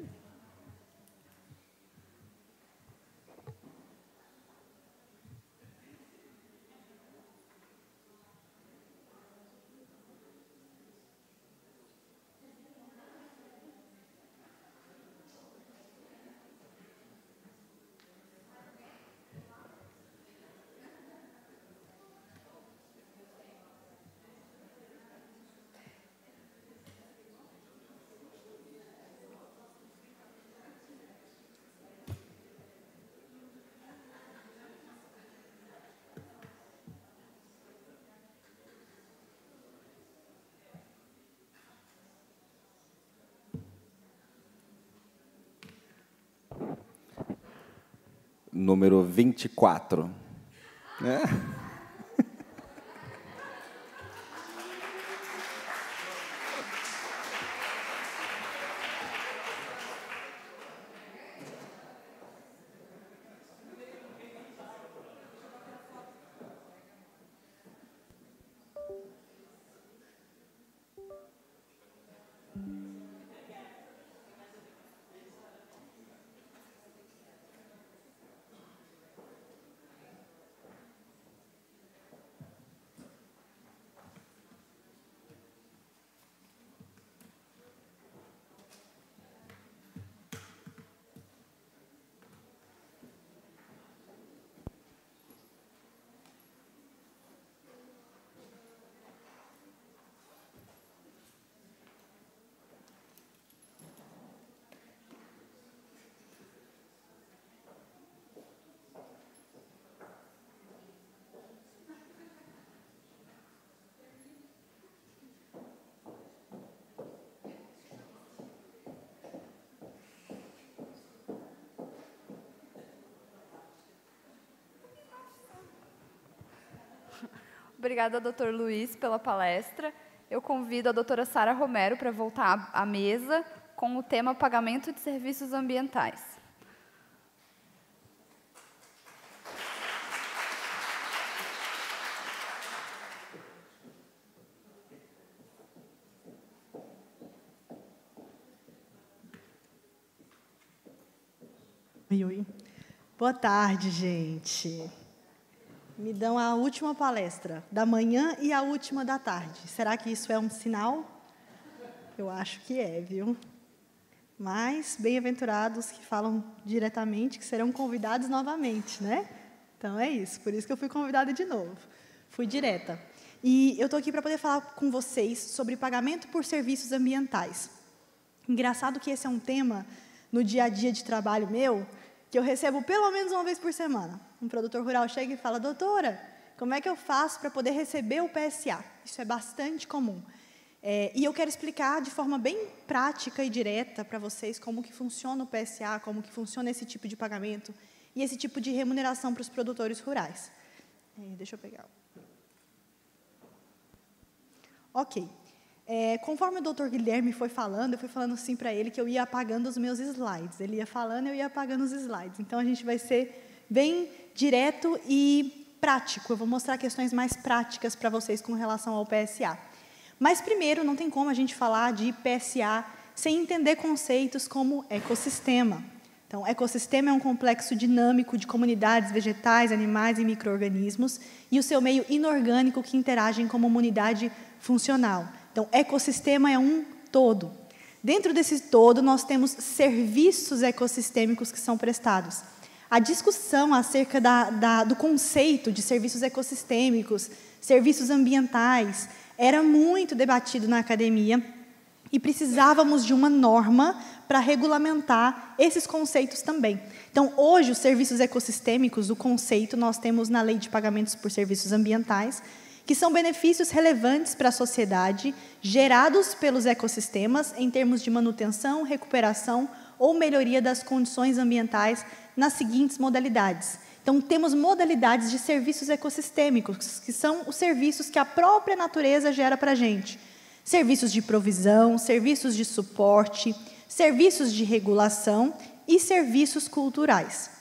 Número 24. Né? Obrigada, Dr. Luiz, pela palestra. Eu convido a doutora Sara Romero para voltar à mesa com o tema Pagamento de Serviços Ambientais. Oi, oi. Boa tarde, gente. Me dão a última palestra da manhã e a última da tarde. Será que isso é um sinal? Eu acho que é, viu? Mas bem-aventurados que falam diretamente, que serão convidados novamente, né? Então é isso, por isso que eu fui convidada de novo. Fui direta. E eu estou aqui para poder falar com vocês sobre pagamento por serviços ambientais. Engraçado que esse é um tema no dia a dia de trabalho meu, que eu recebo pelo menos uma vez por semana. Um produtor rural chega e fala, doutora, como é que eu faço para poder receber o PSA? Isso é bastante comum. E eu quero explicar de forma bem prática e direta para vocês como que funciona o PSA, como que funciona esse tipo de pagamento e esse tipo de remuneração para os produtores rurais. Deixa eu pegar. Ok. Conforme o doutor Guilherme foi falando, eu fui falando assim para ele que eu ia apagando os meus slides. Ele ia falando, eu ia apagando os slides. Então, a gente vai ser bem direto e prático. Eu vou mostrar questões mais práticas para vocês com relação ao PSA. Mas, primeiro, não tem como a gente falar de PSA sem entender conceitos como ecossistema. Então, ecossistema é um complexo dinâmico de comunidades vegetais, animais e micro-organismos e o seu meio inorgânico que interagem como uma unidade funcional. Então, ecossistema é um todo. Dentro desse todo, nós temos serviços ecossistêmicos que são prestados. A discussão acerca do conceito de serviços ecossistêmicos, serviços ambientais, era muito debatido na academia e precisávamos de uma norma para regulamentar esses conceitos também. Então, hoje, os serviços ecossistêmicos, o conceito, nós temos na Lei de Pagamentos por Serviços Ambientais, que são benefícios relevantes para a sociedade, gerados pelos ecossistemas em termos de manutenção, recuperação ou melhoria das condições ambientais nas seguintes modalidades. Então, temos modalidades de serviços ecossistêmicos, que são os serviços que a própria natureza gera para a gente. Serviços de provisão, serviços de suporte, serviços de regulação e serviços culturais.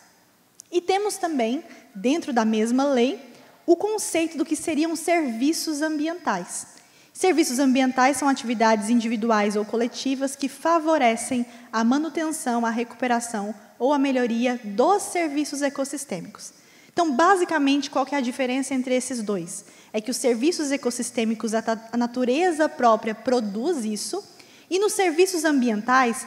E temos também, dentro da mesma lei, o conceito do que seriam serviços ambientais. Serviços ambientais são atividades individuais ou coletivas que favorecem a manutenção, a recuperação ou a melhoria dos serviços ecossistêmicos. Então, basicamente, qual que é a diferença entre esses dois? É que os serviços ecossistêmicos, a natureza própria produz isso, e nos serviços ambientais,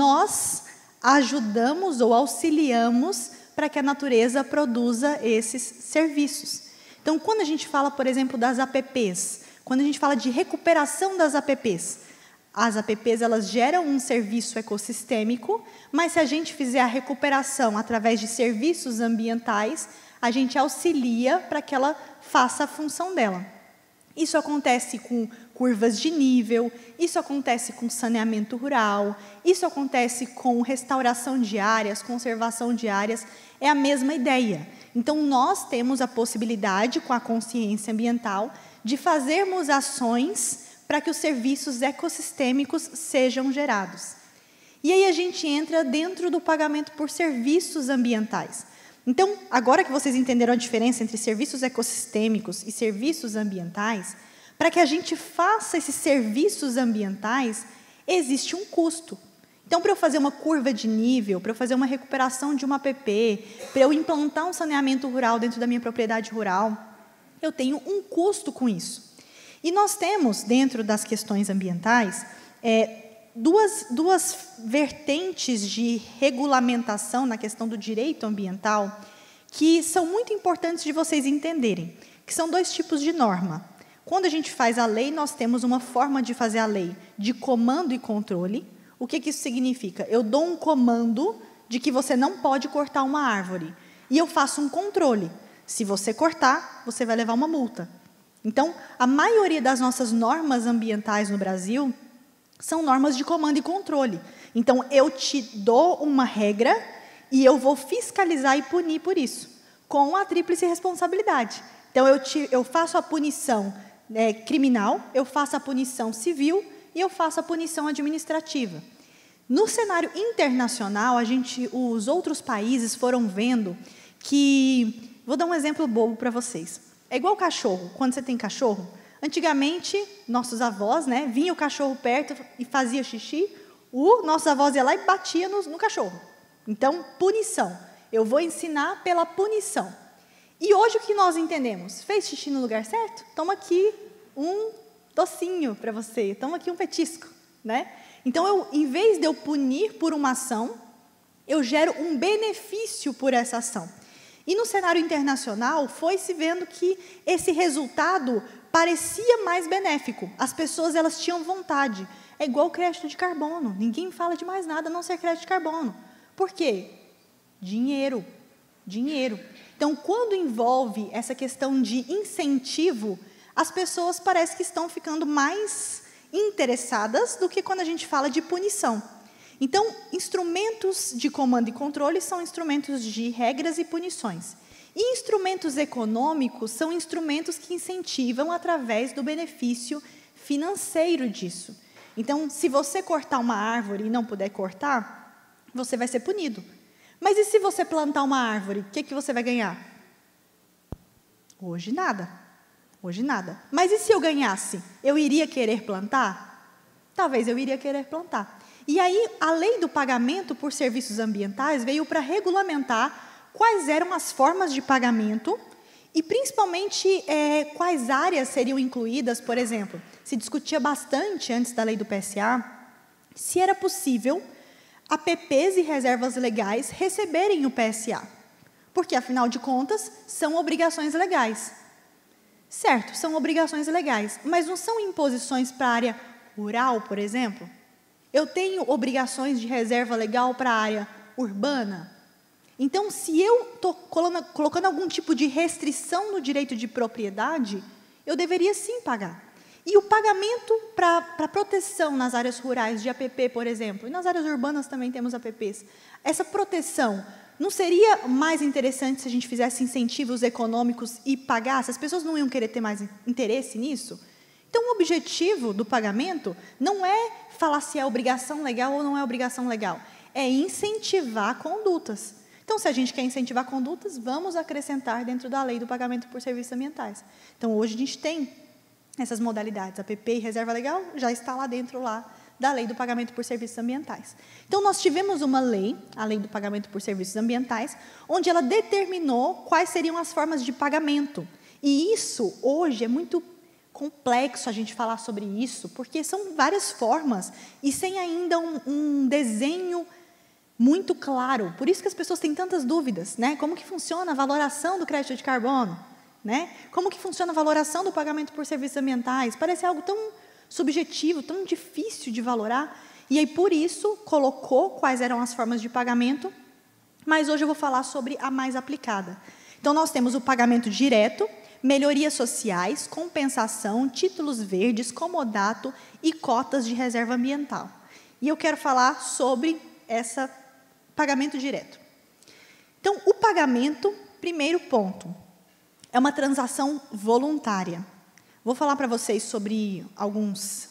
nós ajudamos ou auxiliamos para que a natureza produza esses serviços. Então, quando a gente fala, por exemplo, das APPs, quando a gente fala de recuperação das APPs, as APPs elas geram um serviço ecossistêmico, mas se a gente fizer a recuperação através de serviços ambientais, a gente auxilia para que ela faça a função dela. Isso acontece com curvas de nível, isso acontece com saneamento rural, isso acontece com restauração de áreas, conservação de áreas, é a mesma ideia. Então, nós temos a possibilidade, com a consciência ambiental, de fazermos ações para que os serviços ecossistêmicos sejam gerados. E aí a gente entra dentro do pagamento por serviços ambientais. Então, agora que vocês entenderam a diferença entre serviços ecossistêmicos e serviços ambientais, para que a gente faça esses serviços ambientais, existe um custo. Então, para eu fazer uma curva de nível, para eu fazer uma recuperação de uma APP, para eu implantar um saneamento rural dentro da minha propriedade rural, eu tenho um custo com isso. E nós temos, dentro das questões ambientais, duas vertentes de regulamentação na questão do direito ambiental que são muito importantes de vocês entenderem, que são dois tipos de norma. Quando a gente faz a lei, nós temos uma forma de fazer a lei de comando e controle. O que isso significa? Eu dou um comando de que você não pode cortar uma árvore. E eu faço um controle. Se você cortar, você vai levar uma multa. Então, a maioria das nossas normas ambientais no Brasil são normas de comando e controle. Então, eu te dou uma regra e eu vou fiscalizar e punir por isso, com a tríplice responsabilidade. Então, eu faço a punição criminal, eu faço a punição civil e eu faço a punição administrativa. No cenário internacional, os outros países foram vendo que... Vou dar um exemplo bobo para vocês. É igual cachorro. Quando você tem cachorro, antigamente, nossos avós, né, vinha o cachorro perto e fazia xixi, nossos avós iam lá e batia no cachorro. Então, punição. Eu vou ensinar pela punição. E hoje o que nós entendemos? Fez xixi no lugar certo? Toma aqui um docinho para você, toma aqui um petisco, né? Então, em vez de eu punir por uma ação, eu gero um benefício por essa ação. E no cenário internacional, foi-se vendo que esse resultado parecia mais benéfico. As pessoas, elas tinham vontade. É igual o crédito de carbono. Ninguém fala de mais nada a não ser crédito de carbono. Por quê? Dinheiro. Dinheiro. Então, quando envolve essa questão de incentivo, as pessoas parecem que estão ficando mais interessadas do que quando a gente fala de punição. Então, instrumentos de comando e controle são instrumentos de regras e punições. E instrumentos econômicos são instrumentos que incentivam através do benefício financeiro disso. Então, se você cortar uma árvore e não puder cortar, você vai ser punido. Mas e se você plantar uma árvore, o que você vai ganhar? Hoje nada. Hoje nada. Mas e se eu ganhasse? Eu iria querer plantar? Talvez eu iria querer plantar. E aí, a lei do pagamento por serviços ambientais veio para regulamentar quais eram as formas de pagamento e, principalmente, quais áreas seriam incluídas. Por exemplo, se discutia bastante, antes da lei do PSA, se era possível APPs e reservas legais receberem o PSA. Porque, afinal de contas, são obrigações legais. Certo, são obrigações legais, mas não são imposições para a área rural, por exemplo? Eu tenho obrigações de reserva legal para a área urbana? Então, se eu estou colocando algum tipo de restrição no direito de propriedade, eu deveria sim pagar. E o pagamento para proteção nas áreas rurais de APP, por exemplo, e nas áreas urbanas também temos APPs, essa proteção não seria mais interessante se a gente fizesse incentivos econômicos e pagasse? As pessoas não iam querer ter mais interesse nisso? Então, o objetivo do pagamento não é falar se é obrigação legal ou não é obrigação legal, é incentivar condutas. Então, se a gente quer incentivar condutas, vamos acrescentar dentro da lei do pagamento por serviços ambientais. Então, hoje a gente tem essas modalidades, APP e reserva legal, já está lá dentro da lei do pagamento por serviços ambientais. Então, nós tivemos uma lei, a lei do pagamento por serviços ambientais, onde ela determinou quais seriam as formas de pagamento. E isso, hoje, é muito complexo a gente falar sobre isso, porque são várias formas e sem ainda um desenho muito claro. Por isso que as pessoas têm tantas dúvidas, né? Como que funciona a valoração do crédito de carbono? Né? Como que funciona a valoração do pagamento por serviços ambientais? Parece algo tão subjetivo, tão difícil de valorar. E aí, por isso, colocou quais eram as formas de pagamento, mas hoje eu vou falar sobre a mais aplicada. Então, nós temos o pagamento direto, melhorias sociais, compensação, títulos verdes, comodato e cotas de reserva ambiental. E eu quero falar sobre esse pagamento direto. Então, o pagamento, primeiro ponto, é uma transação voluntária. Vou falar para vocês sobre alguns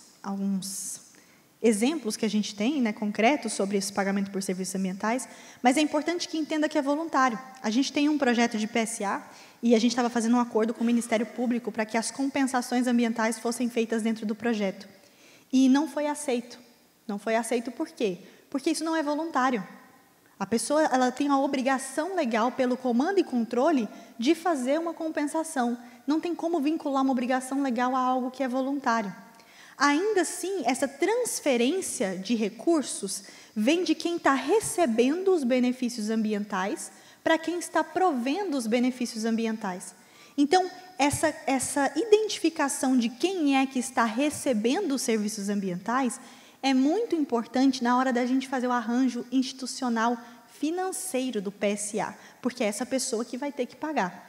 exemplos que a gente tem, né, concretos, sobre esse pagamento por serviços ambientais, mas é importante que entenda que é voluntário. A gente tem um projeto de PSA e a gente estava fazendo um acordo com o Ministério Público para que as compensações ambientais fossem feitas dentro do projeto. E não foi aceito. Não foi aceito por quê? Porque isso não é voluntário. A pessoa ela tem uma obrigação legal pelo comando e controle de fazer uma compensação. Não tem como vincular uma obrigação legal a algo que é voluntário. Ainda assim, essa transferência de recursos vem de quem está recebendo os benefícios ambientais para quem está provendo os benefícios ambientais. Então, essa identificação de quem é que está recebendo os serviços ambientais é muito importante na hora da gente fazer o arranjo institucional financeiro do PSA, porque é essa pessoa que vai ter que pagar.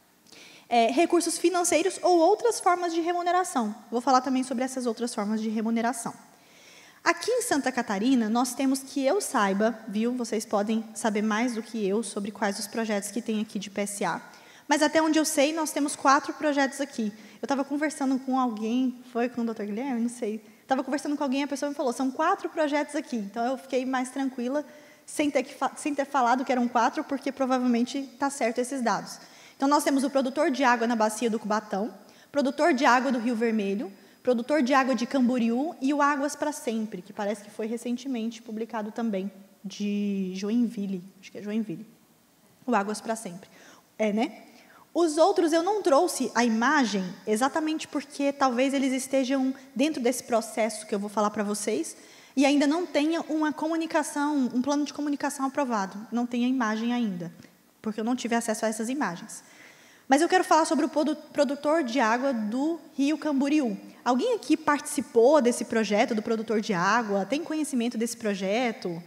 Recursos financeiros ou outras formas de remuneração. Vou falar também sobre essas outras formas de remuneração. Aqui em Santa Catarina, nós temos, que eu saiba, viu? Vocês podem saber mais do que eu sobre quais os projetos que tem aqui de PSA, Mas até onde eu sei, nós temos 4 projetos aqui. Eu estava conversando com alguém, foi com o Dr. Guilherme? Não sei. Estava conversando com alguém e a pessoa me falou, são 4 projetos aqui. Então, eu fiquei mais tranquila, sem ter falado que eram 4, porque provavelmente está certo esses dados. Então, nós temos o produtor de água na bacia do Cubatão, produtor de água do Rio Vermelho, produtor de água de Camboriú e o Águas para Sempre, que parece que foi recentemente publicado também, de Joinville, acho que é Joinville. O Águas para Sempre. Né? Os outros eu não trouxe a imagem exatamente porque talvez eles estejam dentro desse processo que eu vou falar para vocês e ainda não tenha uma comunicação, um plano de comunicação aprovado. Não tem a imagem ainda, porque eu não tive acesso a essas imagens. Mas eu quero falar sobre o produtor de água do Rio Camboriú. Alguém aqui participou desse projeto do produtor de água? Tem conhecimento desse projeto?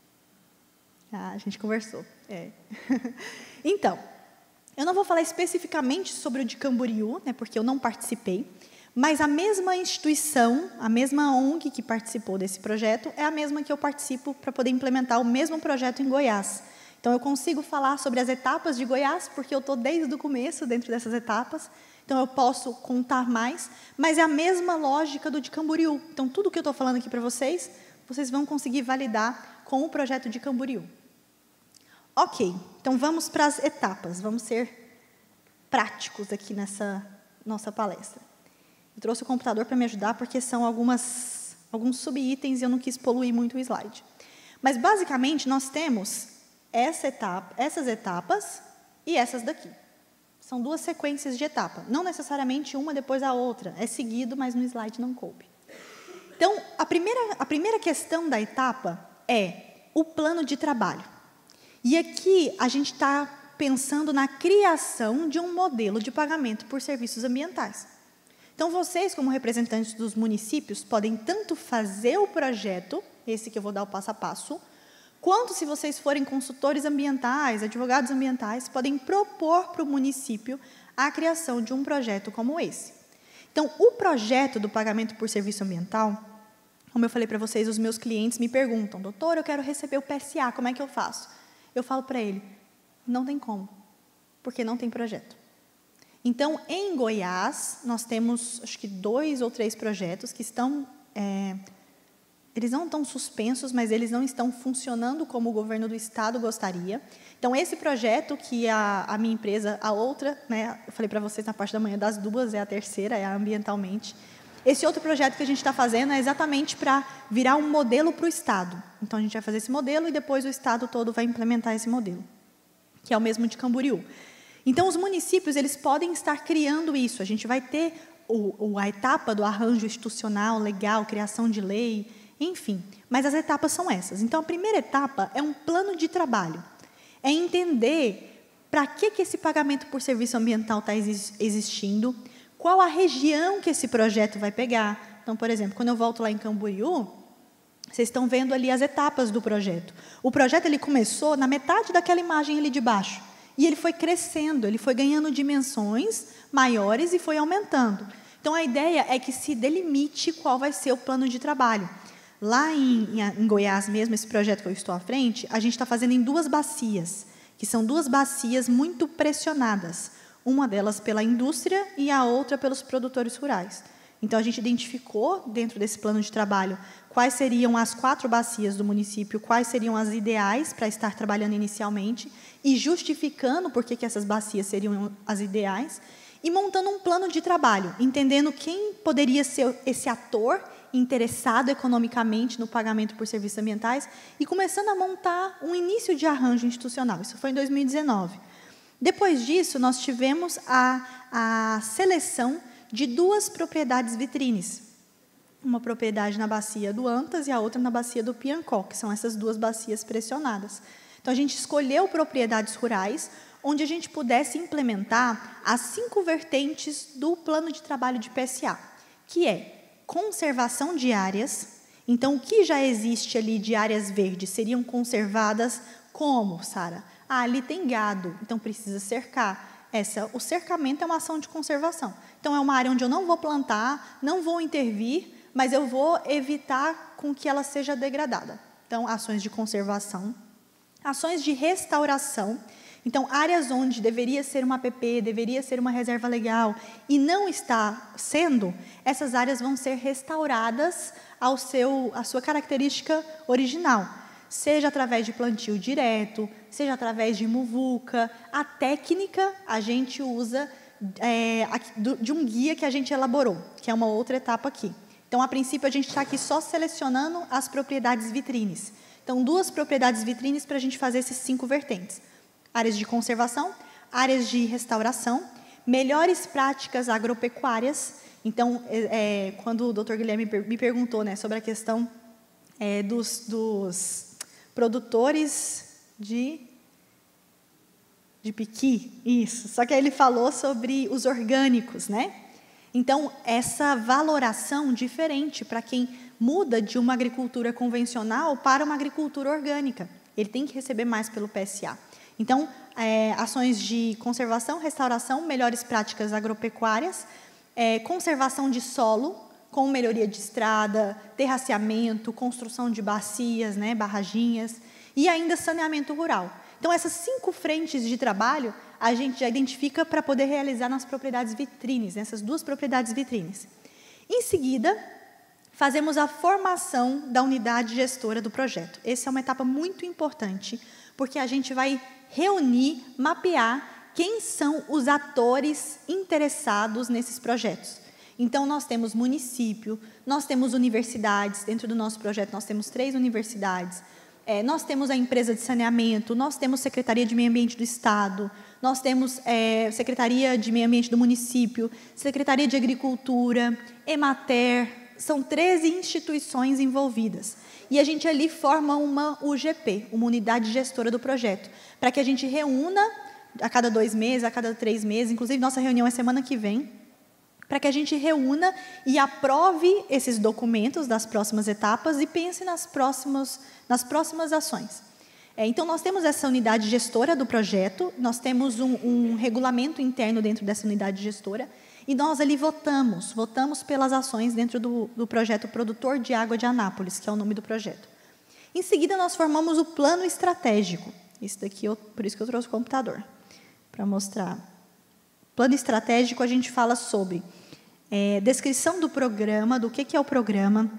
A gente conversou. Então, eu não vou falar especificamente sobre o de Camboriú, né, porque eu não participei, mas a mesma instituição, a mesma ONG que participou desse projeto, é a mesma que eu participo para poder implementar o mesmo projeto em Goiás. Então, eu consigo falar sobre as etapas de Goiás, porque eu estou desde o começo dentro dessas etapas, então eu posso contar mais, mas é a mesma lógica do de Camboriú. Então, tudo que eu estou falando aqui para vocês, vocês vão conseguir validar com o projeto de Camboriú. Ok, então vamos para as etapas, vamos ser práticos aqui nessa nossa palestra. Eu trouxe o computador para me ajudar, porque são alguns subitens e eu não quis poluir muito o slide. Mas, basicamente, nós temos essas etapas e essas daqui. São 2 sequências de etapa, não necessariamente uma depois da outra, é seguido, mas no slide não coube. Então, a primeira questão da etapa é o plano de trabalho. E aqui a gente está pensando na criação de um modelo de pagamento por serviços ambientais. Então, vocês, como representantes dos municípios, podem tanto fazer o projeto, esse que eu vou dar o passo a passo, quanto, se vocês forem consultores ambientais, advogados ambientais, podem propor para o município a criação de um projeto como esse. Então, o projeto do pagamento por serviço ambiental, como eu falei para vocês, os meus clientes me perguntam, doutor, eu quero receber o PSA, como é que eu faço? Eu falo para ele, não tem como, porque não tem projeto. Então, em Goiás, nós temos, acho que 2 ou 3 projetos que estão, eles não estão suspensos, mas eles não estão funcionando como o governo do estado gostaria. Então, esse projeto que a minha empresa, a outra, né, eu falei para vocês na parte da manhã, das 2, é a terceira, é a Ambientalmente. Esse outro projeto que a gente está fazendo é exatamente para virar um modelo para o Estado. Então, a gente vai fazer esse modelo e depois o Estado todo vai implementar esse modelo, que é o mesmo de Camboriú. Então, os municípios eles podem estar criando isso. A gente vai ter a etapa do arranjo institucional, legal, criação de lei, enfim. Mas as etapas são essas. Então, a primeira etapa é um plano de trabalho. É entender para que esse pagamento por serviço ambiental está existindo, qual a região que esse projeto vai pegar. Então, por exemplo, quando eu volto lá em Camboriú, vocês estão vendo ali as etapas do projeto. O projeto ele começou na metade daquela imagem ali de baixo. E ele foi crescendo, ele foi ganhando dimensões maiores e foi aumentando. Então, a ideia é que se delimite qual vai ser o plano de trabalho. Lá em Goiás mesmo, esse projeto que eu estou à frente, a gente está fazendo em 2 bacias, que são 2 bacias muito pressionadas. Uma delas pela indústria e a outra pelos produtores rurais. Então, a gente identificou, dentro desse plano de trabalho, quais seriam as 4 bacias do município, quais seriam as ideais para estar trabalhando inicialmente, e justificando por que essas bacias seriam as ideais, e montando um plano de trabalho, entendendo quem poderia ser esse ator interessado economicamente no pagamento por serviços ambientais, e começando a montar um início de arranjo institucional. Isso foi em 2019. Depois disso, nós tivemos a seleção de 2 propriedades vitrines. Uma propriedade na bacia do Antas e a outra na bacia do Piancó, que são essas 2 bacias pressionadas. Então, a gente escolheu propriedades rurais, onde a gente pudesse implementar as 5 vertentes do plano de trabalho de PSA, que é conservação de áreas. Então, o que já existe ali de áreas verdes seriam conservadas como, Sara? Ali tem gado, então precisa cercar. O cercamento é uma ação de conservação. Então, é uma área onde eu não vou plantar, não vou intervir, mas eu vou evitar com que ela seja degradada. Então, ações de conservação, ações de restauração, Então, áreas onde deveria ser uma APP, deveria ser uma reserva legal e não está sendo, essas áreas vão ser restauradas à sua característica original. Seja através de plantio direto, seja através de muvuca. A técnica a gente usa de um guia que a gente elaborou, que é uma outra etapa aqui. Então, a princípio, a gente está aqui só selecionando as propriedades vitrines. Então, 2 propriedades vitrines para a gente fazer esses 5 vertentes. Áreas de conservação, áreas de restauração, melhores práticas agropecuárias. Então, quando o Dr. Guilherme me perguntou, né, sobre a questão dos produtores de piqui, isso. Só que aí ele falou sobre os orgânicos, né? Então, essa valoração diferente para quem muda de uma agricultura convencional para uma agricultura orgânica. Ele tem que receber mais pelo PSA. Então, ações de conservação, restauração, melhores práticas agropecuárias, conservação de solo, com melhoria de estrada, terraceamento, construção de bacias, né, barraginhas, e ainda saneamento rural. Então, essas 5 frentes de trabalho, a gente já identifica para poder realizar nas propriedades vitrines, nessas 2 propriedades vitrines. Em seguida, fazemos a formação da unidade gestora do projeto. Essa é uma etapa muito importante, porque a gente vai reunir, mapear quem são os atores interessados nesses projetos. Então, nós temos município, nós temos universidades, dentro do nosso projeto nós temos 3 universidades, nós temos a empresa de saneamento, nós temos Secretaria de Meio Ambiente do Estado, nós temos Secretaria de Meio Ambiente do município, Secretaria de Agricultura, Emater, são 13 instituições envolvidas. E a gente ali forma uma UGP, uma unidade gestora do projeto, para que a gente reúna a cada 2 meses, a cada 3 meses, inclusive nossa reunião é semana que vem, para que a gente reúna e aprove esses documentos das próximas etapas e pense nas próximas ações. Então, nós temos essa unidade gestora do projeto, nós temos um regulamento interno dentro dessa unidade gestora, e nós ali votamos pelas ações dentro do projeto Produtor de Água de Anápolis, que é o nome do projeto. Em seguida, nós formamos o plano estratégico. Isso daqui, por isso que eu trouxe o computador, para mostrar. Plano estratégico, a gente fala sobre descrição do programa, do que é o programa,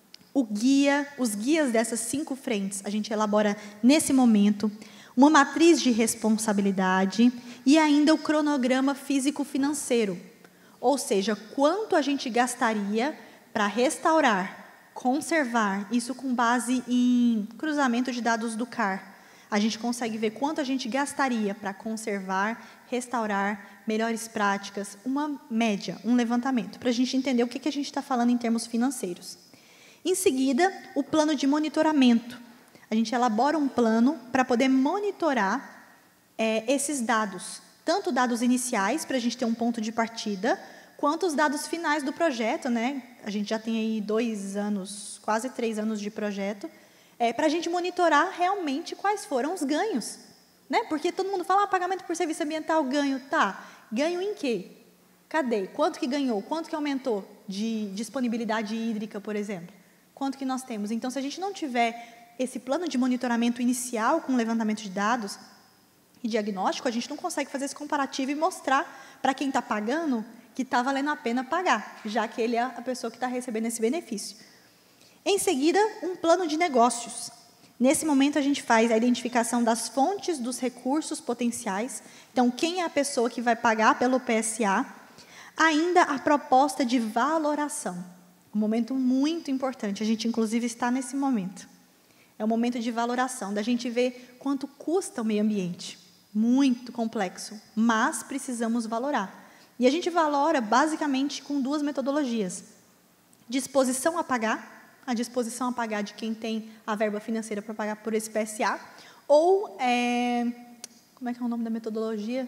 os guias dessas 5 frentes, a gente elabora nesse momento, uma matriz de responsabilidade e ainda o cronograma físico-financeiro, ou seja, quanto a gente gastaria para restaurar, conservar, isso com base em cruzamento de dados do CAR. A gente consegue ver quanto a gente gastaria para conservar, restaurar, melhores práticas, uma média, um levantamento, para a gente entender o que a gente está falando em termos financeiros. Em seguida, o plano de monitoramento. A gente elabora um plano para poder monitorar esses dados, tanto dados iniciais, para a gente ter um ponto de partida, quanto os dados finais do projeto, né? A gente já tem aí 2 anos, quase 3 anos de projeto, para a gente monitorar realmente quais foram os ganhos. Né? Porque todo mundo fala, pagamento por serviço ambiental, ganho. Tá, ganho em quê? Cadê? Quanto que ganhou? Quanto que aumentou de disponibilidade hídrica, por exemplo? Quanto que nós temos? Então, se a gente não tiver esse plano de monitoramento inicial com levantamento de dados e diagnóstico, a gente não consegue fazer esse comparativo e mostrar para quem está pagando que está valendo a pena pagar, já que ele é a pessoa que está recebendo esse benefício. Em seguida, um plano de negócios. Nesse momento, a gente faz a identificação das fontes dos recursos potenciais. Então, quem é a pessoa que vai pagar pelo PSA? Ainda a proposta de valoração. Um momento muito importante. A gente, inclusive, está nesse momento. É o momento de valoração, da gente ver quanto custa o meio ambiente. Muito complexo, mas precisamos valorar. E a gente valora, basicamente, com 2 metodologias. Disposição a pagar, a disposição a pagar de quem tem a verba financeira para pagar por esse PSA, ou, como é que é o nome da metodologia?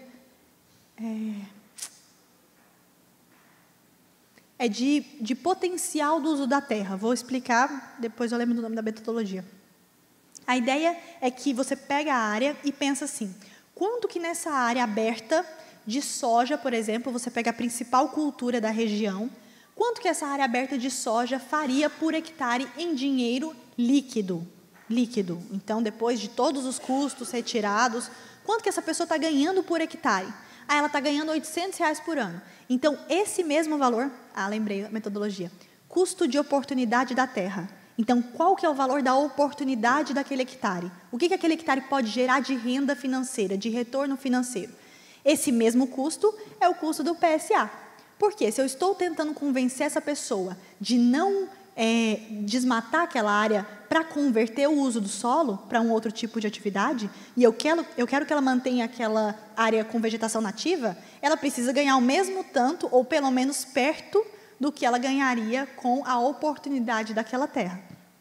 De potencial do uso da terra. Vou explicar, depois eu lembro do nome da metodologia. A ideia é que você pega a área e pensa assim, quanto que nessa área aberta de soja, por exemplo, você pega a principal cultura da região, quanto que essa área aberta de soja faria por hectare em dinheiro líquido? líquido. Então, depois de todos os custos retirados, quanto que essa pessoa está ganhando por hectare? Ah, ela está ganhando R$ 800 por ano. Então, esse mesmo valor, lembrei a metodologia, custo de oportunidade da terra. Então, qual que é o valor da oportunidade daquele hectare? O que aquele hectare pode gerar de renda financeira, de retorno financeiro? Esse mesmo custo é o custo do PSA. Por quê? Se eu estou tentando convencer essa pessoa de não desmatar aquela área para converter o uso do solo para um outro tipo de atividade, e eu quero que ela mantenha aquela área com vegetação nativa, ela precisa ganhar o mesmo tanto, ou pelo menos perto, do que ela ganharia com a oportunidade daquela terra.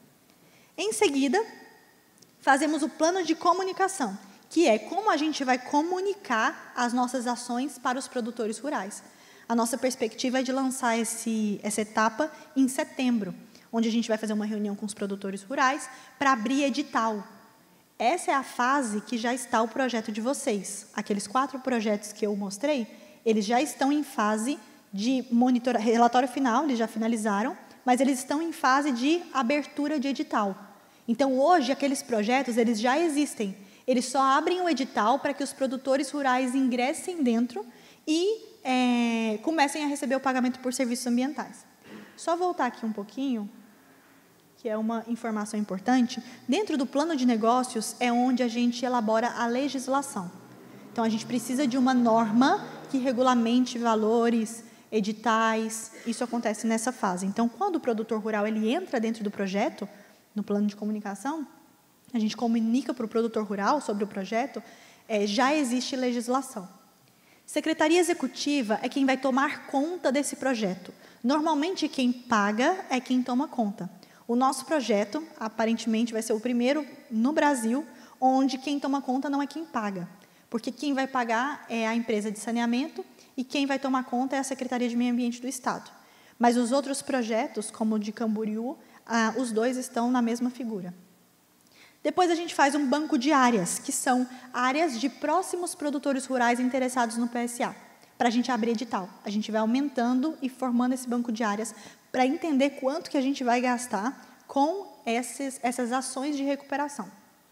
Em seguida, fazemos o plano de comunicação, que é como a gente vai comunicar as nossas ações para os produtores rurais. A nossa perspectiva é de lançar essa etapa em setembro, onde a gente vai fazer uma reunião com os produtores rurais para abrir edital. Essa é a fase que já está o projeto de vocês. Aqueles 4 projetos que eu mostrei, eles já estão em fase de relatório final, eles já finalizaram, mas eles estão em fase de abertura de edital. Então, hoje, aqueles projetos, eles já existem. Eles só abrem o edital para que os produtores rurais ingressem dentro e comecem a receber o pagamento por serviços ambientais. Só voltar aqui um pouquinho, que é uma informação importante. Dentro do plano de negócios é onde a gente elabora a legislação. Então, a gente precisa de uma norma que regulamente valores, editais, isso acontece nessa fase. Então, quando o produtor rural ele entra dentro do projeto, no plano de comunicação, a gente comunica para o produtor rural sobre o projeto, já existe legislação. Secretaria Executiva é quem vai tomar conta desse projeto. Normalmente, quem paga é quem toma conta. O nosso projeto, aparentemente, vai ser o primeiro no Brasil, onde quem toma conta não é quem paga. Porque quem vai pagar é a empresa de saneamento e quem vai tomar conta é a Secretaria de Meio Ambiente do Estado. Mas os outros projetos, como o de Camboriú, os dois estão na mesma figura. Depois a gente faz um banco de áreas, que são áreas de próximos produtores rurais interessados no PSA, para a gente abrir edital. A gente vai aumentando e formando esse banco de áreas para entender quanto que a gente vai gastar com essas ações de recuperação.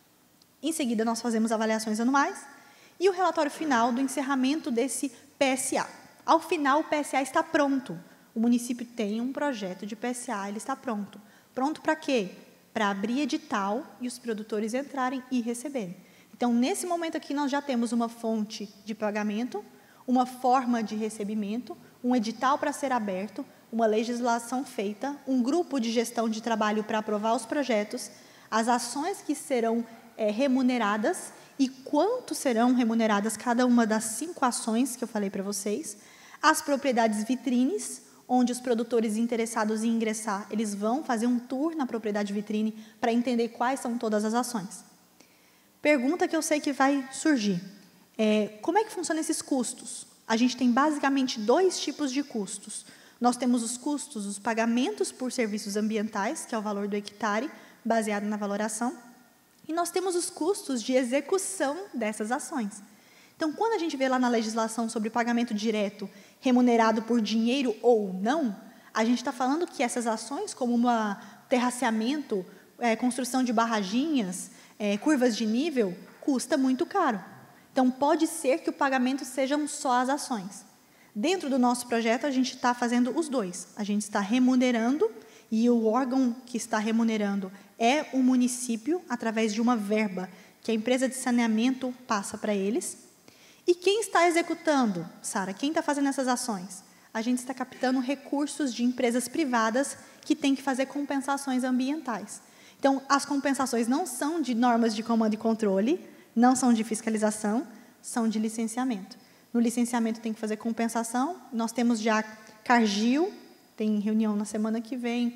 Em seguida, nós fazemos avaliações anuais e o relatório final do encerramento desse PSA. Ao final, o PSA está pronto. O município tem um projeto de PSA, ele está pronto. Pronto para quê? Para abrir edital e os produtores entrarem e receberem. Então, nesse momento aqui, nós já temos uma fonte de pagamento, uma forma de recebimento, um edital para ser aberto, uma legislação feita, um grupo de gestão de trabalho para aprovar os projetos, as ações que serão remuneradas e quanto serão remuneradas cada uma das 5 ações que eu falei para vocês, as propriedades vitrines, onde os produtores interessados em ingressar, eles vão fazer um tour na propriedade vitrine para entender quais são todas as ações. Pergunta que eu sei que vai surgir. Como é que funcionam esses custos? A gente tem basicamente 2 tipos de custos. Nós temos os custos, os pagamentos por serviços ambientais, que é o valor do hectare, baseado na valoração, e nós temos os custos de execução dessas ações. Então, quando a gente vê lá na legislação sobre pagamento direto, remunerado por dinheiro ou não, a gente está falando que essas ações, como terraceamento, construção de barraginhas, curvas de nível, custa muito caro. Então, pode ser que o pagamento sejam só as ações. Dentro do nosso projeto, a gente está fazendo os 2. A gente está remunerando, e o órgão que está remunerando é o município, através de uma verba que a empresa de saneamento passa para eles. E quem está executando, Sara? Quem está fazendo essas ações? A gente está captando recursos de empresas privadas que têm que fazer compensações ambientais. Então, as compensações não são de normas de comando e controle, não são de fiscalização, são de licenciamento. No licenciamento tem que fazer compensação. Nós temos já Cargill, tem reunião na semana que vem,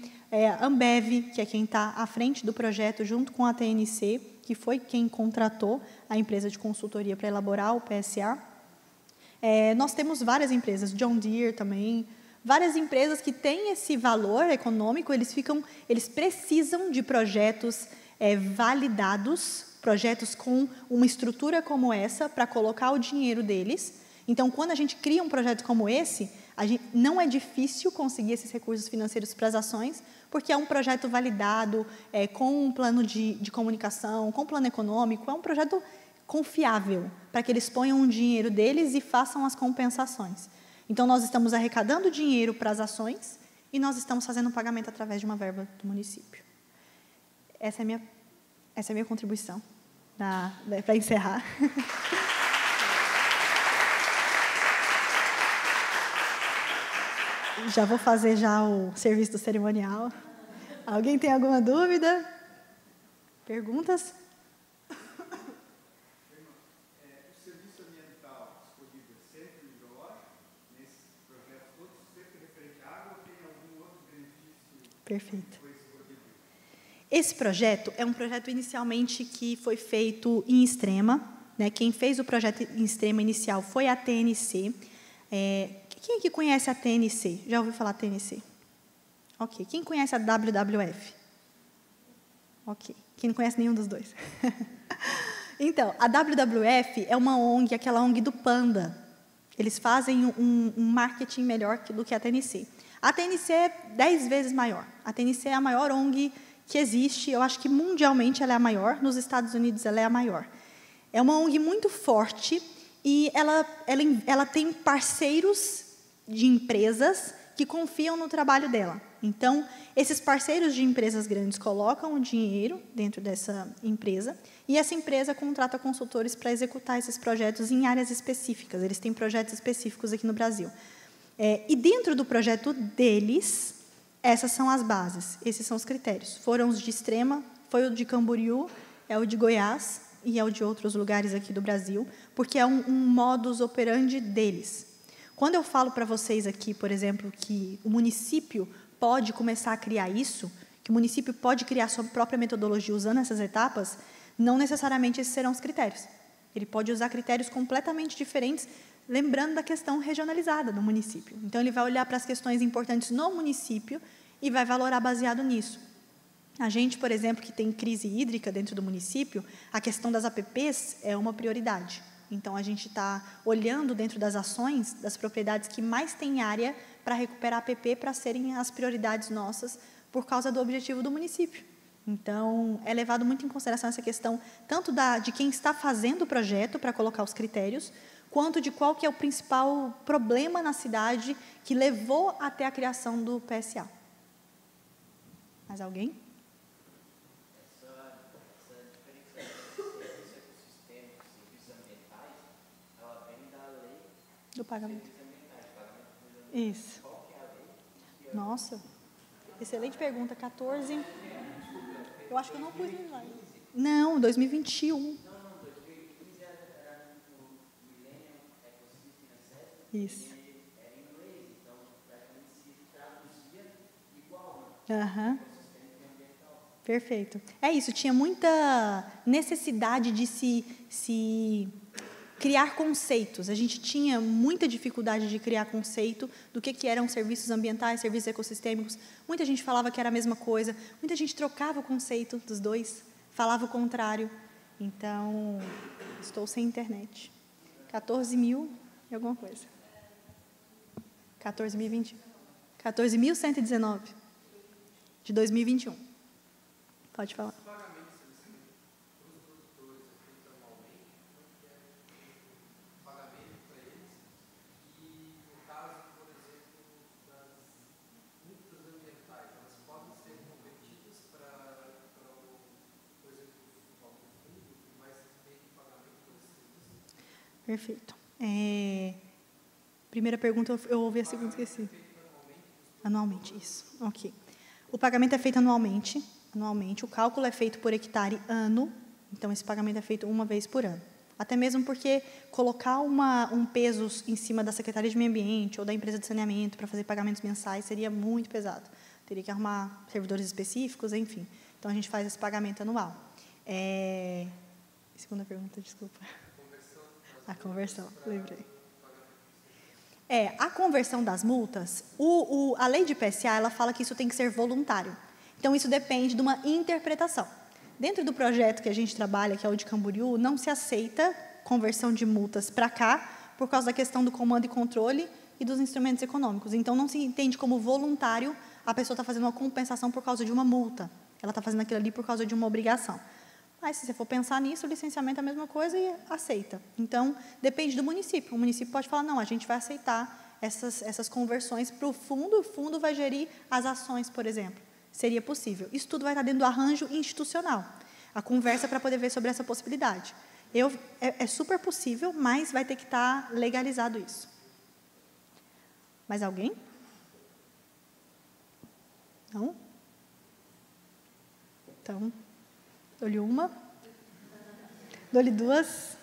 Ambev, que é quem está à frente do projeto, junto com a TNC, que foi quem contratou a empresa de consultoria para elaborar o PSA. Nós temos várias empresas, John Deere também, várias empresas que têm esse valor econômico, eles precisam de projetos validados, projetos com uma estrutura como essa, para colocar o dinheiro deles. Então, quando a gente cria um projeto como esse, Não é difícil conseguir esses recursos financeiros para as ações, porque é um projeto validado, com um plano de comunicação, com um plano econômico, é um projeto confiável, para que eles ponham o dinheiro deles e façam as compensações. Então, nós estamos arrecadando dinheiro para as ações e nós estamos fazendo um pagamento através de uma verba do município. Essa é a minha contribuição para encerrar. Já vou fazer já o serviço do cerimonial. Alguém tem alguma dúvida? Perguntas? O serviço ambiental escolhido é sempre hidrológico? Nesses projetos todos, sempre referente à água, ou tem algum outro benefício? Perfeito. Que foi escolhido? Esse projeto é um projeto inicialmente que foi feito em Extrema, né? Quem fez o projeto em Extrema inicial foi a TNC. Quem aqui conhece a TNC? Já ouviu falar TNC? Ok. Quem conhece a WWF? Ok. Quem não conhece nenhum dos dois? Então, a WWF é uma ONG, aquela ONG do Panda. Eles fazem um marketing melhor do que a TNC. A TNC é 10 vezes maior. A TNC é a maior ONG que existe. Eu acho que mundialmente ela é a maior. Nos Estados Unidos ela é a maior. É uma ONG muito forte e ela tem parceiros de empresas que confiam no trabalho dela. Então, esses parceiros de empresas grandes colocam o dinheiro dentro dessa empresa e essa empresa contrata consultores para executar esses projetos em áreas específicas. Eles têm projetos específicos aqui no Brasil. E dentro do projeto deles, essas são as bases, esses são os critérios. Foram os de Extrema, foi o de Camboriú, é o de Goiás e é o de outros lugares aqui do Brasil, porque é um modus operandi deles. Quando eu falo para vocês aqui, por exemplo, que o município pode começar a criar isso, que o município pode criar sua própria metodologia usando essas etapas, não necessariamente esses serão os critérios. Ele pode usar critérios completamente diferentes, lembrando da questão regionalizada do município. Então, ele vai olhar para as questões importantes no município e vai valorar baseado nisso. A gente, por exemplo, que tem crise hídrica dentro do município, a questão das APPs é uma prioridade. Então, a gente está olhando dentro das ações, das propriedades que mais têm área para recuperar APP, para serem as prioridades nossas, por causa do objetivo do município. Então, é levado muito em consideração essa questão, tanto de quem está fazendo o projeto, para colocar os critérios, quanto de qual que é o principal problema na cidade que levou até a criação do PSA. Mais alguém? Do pagamento. Isso. Nossa, excelente pergunta. 14. Eu acho que eu não pus no slide. Não, 2021. Não, 2015 era no Millennium Ecosystem Assessment. Isso. Era em inglês, então praticamente se traduzia igual. Aham. Perfeito. É isso, tinha muita necessidade de se criar conceitos. A gente tinha muita dificuldade de criar conceito do que eram serviços ambientais, serviços ecossistêmicos. Muita gente falava que era a mesma coisa, muita gente trocava o conceito dos dois, falava o contrário. Então, estou sem internet. 14.000 e alguma coisa. 14.020. 14.119 de 2021. Pode falar. Perfeito. Primeira pergunta, eu ouvi a segunda, esqueci. Anualmente, isso. Ok. O pagamento é feito anualmente. O cálculo é feito por hectare ano, então esse pagamento é feito uma vez por ano. Até mesmo porque colocar um peso em cima da Secretaria de Meio Ambiente ou da empresa de saneamento para fazer pagamentos mensais seria muito pesado. Teria que arrumar servidores específicos, enfim. Então, a gente faz esse pagamento anual. Segunda pergunta, desculpa. A conversão, lembrei. A conversão das multas, a lei de PSA, ela fala que isso tem que ser voluntário. Então, isso depende de uma interpretação. Dentro do projeto que a gente trabalha, que é o de Camboriú, não se aceita conversão de multas para cá, por causa da questão do comando e controle e dos instrumentos econômicos. Então, não se entende como voluntário a pessoa está fazendo uma compensação por causa de uma multa. Ela está fazendo aquilo ali por causa de uma obrigação. Mas, se você for pensar nisso, o licenciamento é a mesma coisa e aceita. Então, depende do município. O município pode falar, não, a gente vai aceitar essas conversões para o fundo vai gerir as ações, por exemplo. Seria possível. Isso tudo vai estar dentro do arranjo institucional. A conversa para poder ver sobre essa possibilidade. É super possível, mas vai ter que estar legalizado isso. Mais alguém? Não? Então, dou-lhe uma. Dou-lhe duas.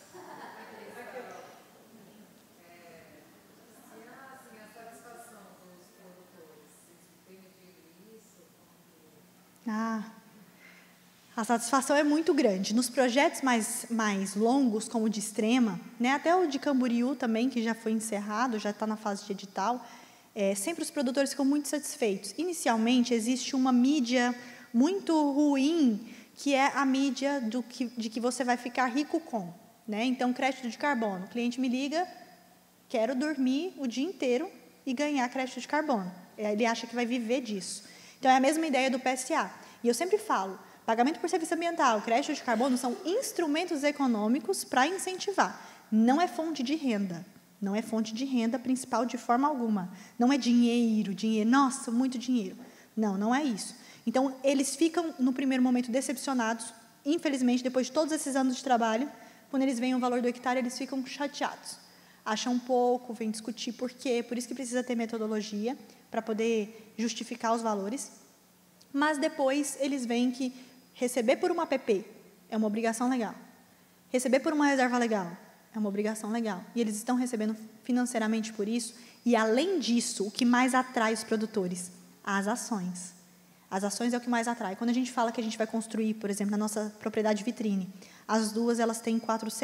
A satisfação é muito grande. Nos projetos mais longos, como o de Extrema, né, até o de Camboriú também, que já foi encerrado, já está na fase de edital, sempre os produtores ficam muito satisfeitos. Inicialmente, existe uma mídia muito ruim, que é a mídia de que você vai ficar rico com. Né? Então, crédito de carbono. O cliente me liga, quero dormir o dia inteiro e ganhar crédito de carbono. Ele acha que vai viver disso. Então, é a mesma ideia do PSA. E eu sempre falo, pagamento por serviço ambiental, crédito de carbono são instrumentos econômicos para incentivar. Não é fonte de renda. Não é fonte de renda principal de forma alguma. Não é dinheiro, nossa, muito dinheiro. Não, não é isso. Então, eles ficam, no primeiro momento, decepcionados. Infelizmente, depois de todos esses anos de trabalho, quando eles veem o valor do hectare, eles ficam chateados. Acham pouco, vêm discutir por quê. Por isso que precisa ter metodologia para poder justificar os valores. Mas, depois, eles veem que receber por uma APP é uma obrigação legal. Receber por uma reserva legal é uma obrigação legal. E eles estão recebendo financeiramente por isso. E, além disso, o que mais atrai os produtores? As ações. As ações é o que mais atrai. Quando a gente fala que a gente vai construir, por exemplo, na nossa propriedade vitrine, as duas elas têm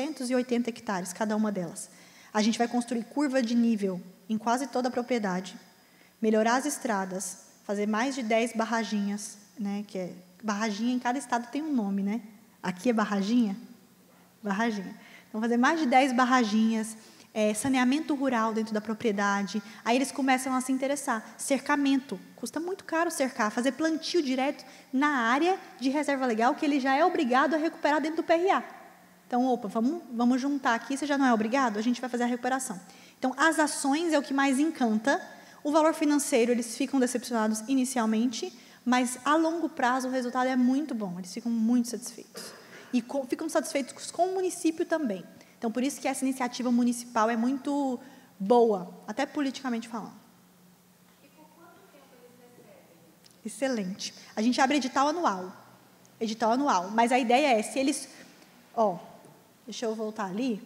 480 hectares, cada uma delas. A gente vai construir curva de nível em quase toda a propriedade, melhorar as estradas, fazer mais de 10 barraginhas, né, que é barraginha em cada estado tem um nome, né? Aqui é barraginha? Barraginha. Então, fazer mais de 10 barraginhas, saneamento rural dentro da propriedade. Aí eles começam a se interessar. Cercamento. Custa muito caro cercar. Fazer plantio direto na área de reserva legal, que ele já é obrigado a recuperar dentro do PRA. Então, opa, vamos juntar aqui, você já não é obrigado? A gente vai fazer a recuperação. Então, as ações é o que mais encanta. O valor financeiro, eles ficam decepcionados inicialmente, mas, a longo prazo, o resultado é muito bom. Eles ficam muito satisfeitos. E ficam satisfeitos com o município também. Então, por isso que essa iniciativa municipal é muito boa, até politicamente falando. E por quanto tempo eles recebem? Excelente. A gente abre edital anual. Edital anual. Mas a ideia é, se eles... deixa eu voltar ali.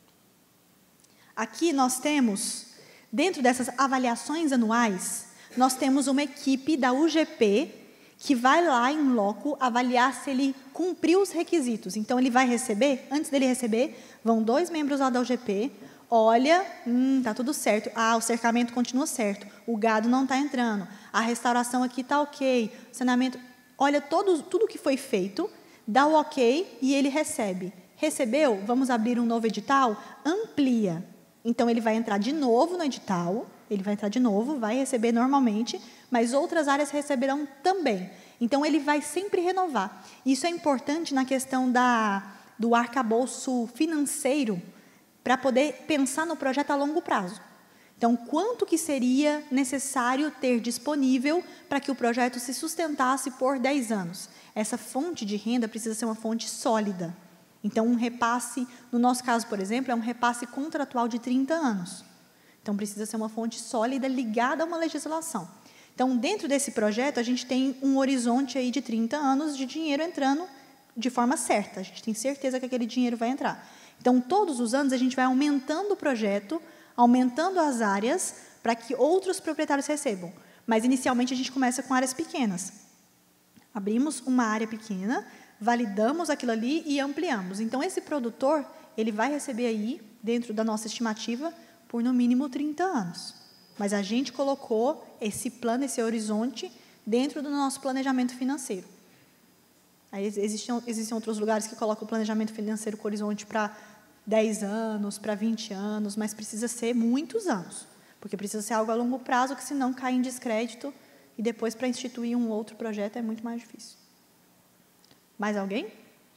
Aqui nós temos, dentro dessas avaliações anuais, nós temos uma equipe da UGP que vai lá em loco avaliar se ele cumpriu os requisitos. Então, ele vai receber, antes dele receber, vão 2 membros lá da UGP, olha, está tudo certo, o cercamento continua certo, o gado não está entrando, a restauração aqui está ok, o saneamento, olha tudo que foi feito, dá o ok e ele recebe. Recebeu? Vamos abrir um novo edital? Amplia. Então, ele vai entrar de novo no edital, vai receber normalmente, mas outras áreas receberão também. Então, ele vai sempre renovar. Isso é importante na questão do arcabouço financeiro, para poder pensar no projeto a longo prazo. Então, quanto que seria necessário ter disponível para que o projeto se sustentasse por 10 anos? Essa fonte de renda precisa ser uma fonte sólida. Então, um repasse, no nosso caso, por exemplo, é um repasse contratual de 30 anos. Então, precisa ser uma fonte sólida ligada a uma legislação. Então, dentro desse projeto, a gente tem um horizonte aí de 30 anos de dinheiro entrando de forma certa. A gente tem certeza que aquele dinheiro vai entrar. Então, todos os anos, a gente vai aumentando o projeto, aumentando as áreas, para que outros proprietários recebam. Mas, inicialmente, a gente começa com áreas pequenas. Abrimos uma área pequena, validamos aquilo ali e ampliamos. Então, esse produtor, ele vai receber aí, dentro da nossa estimativa, por no mínimo 30 anos. Mas a gente colocou esse plano, esse horizonte, dentro do nosso planejamento financeiro. Aí existem outros lugares que colocam o planejamento financeiro com horizonte para 10 anos, para 20 anos, mas precisa ser muitos anos, porque precisa ser algo a longo prazo, que senão cai em descrédito e depois para instituir um outro projeto é muito mais difícil. Mais alguém?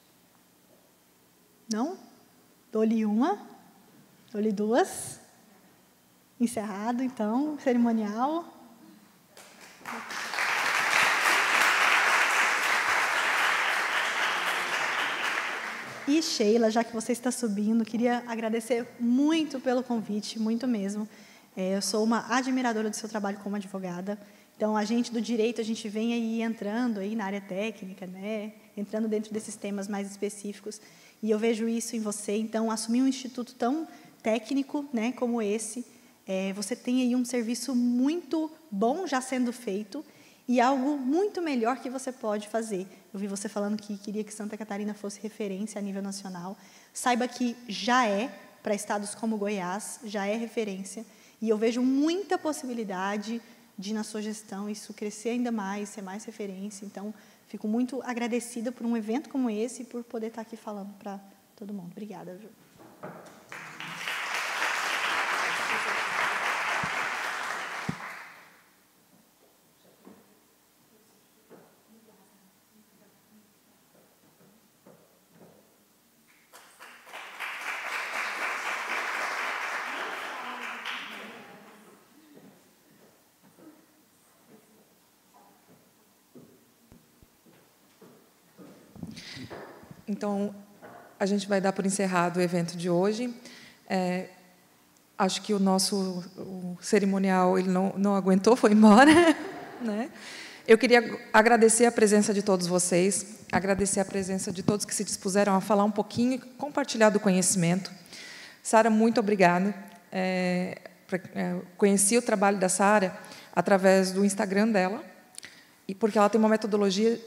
Não? Dou-lhe uma, dou-lhe duas. Encerrado, então, cerimonial. E Sheila, já que você está subindo, queria agradecer muito pelo convite, muito mesmo. Eu sou uma admiradora do seu trabalho como advogada. Então, a gente do direito, a gente vem aí entrando aí na área técnica, né? Entrando dentro desses temas mais específicos. E eu vejo isso em você. Então, assumir um instituto tão técnico, né, como esse, você tem aí um serviço muito bom já sendo feito e algo muito melhor que você pode fazer. Eu vi você falando que queria que Santa Catarina fosse referência a nível nacional. Saiba que já é, para estados como Goiás, já é referência. E eu vejo muita possibilidade de, na sua gestão, isso crescer ainda mais, ser mais referência. Então, fico muito agradecida por um evento como esse e por poder estar aqui falando para todo mundo. Obrigada, Ju. Então, a gente vai dar por encerrado o evento de hoje. Acho que o nosso cerimonial ele não aguentou, foi embora. Né? Eu queria agradecer a presença de todos vocês, agradecer a presença de todos que se dispuseram a falar um pouquinho e compartilhar do conhecimento. Sara, muito obrigada. Conheci o trabalho da Sara através do Instagram dela, e porque ela tem uma metodologia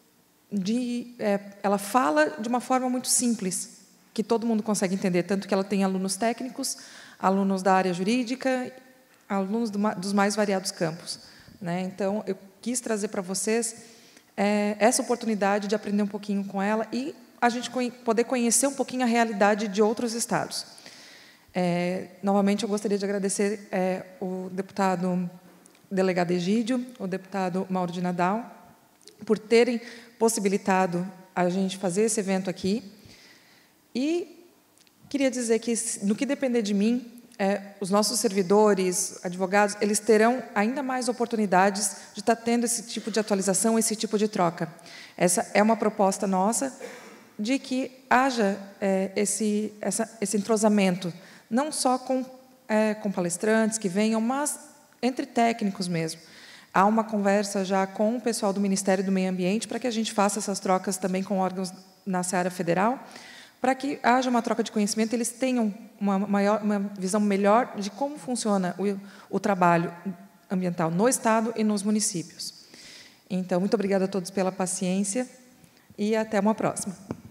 ela fala de uma forma muito simples, que todo mundo consegue entender, tanto que ela tem alunos técnicos, alunos da área jurídica, alunos dos mais variados campos. Né? Então, eu quis trazer para vocês essa oportunidade de aprender um pouquinho com ela e a gente poder conhecer um pouquinho a realidade de outros estados. Novamente, eu gostaria de agradecer o deputado delegado Egídio, o deputado Mauro de Nadal, por terem possibilitado a gente fazer esse evento aqui. E queria dizer que, no que depender de mim, os nossos servidores, advogados, eles terão ainda mais oportunidades de estar tendo esse tipo de atualização, esse tipo de troca. Essa é uma proposta nossa de que haja esse entrosamento, não só com palestrantes que venham, mas entre técnicos mesmo. Há uma conversa já com o pessoal do Ministério do Meio Ambiente para que a gente faça essas trocas também com órgãos na seara federal, para que haja uma troca de conhecimento, eles tenham uma visão melhor de como funciona o trabalho ambiental no Estado e nos municípios. Então, muito obrigada a todos pela paciência e até uma próxima.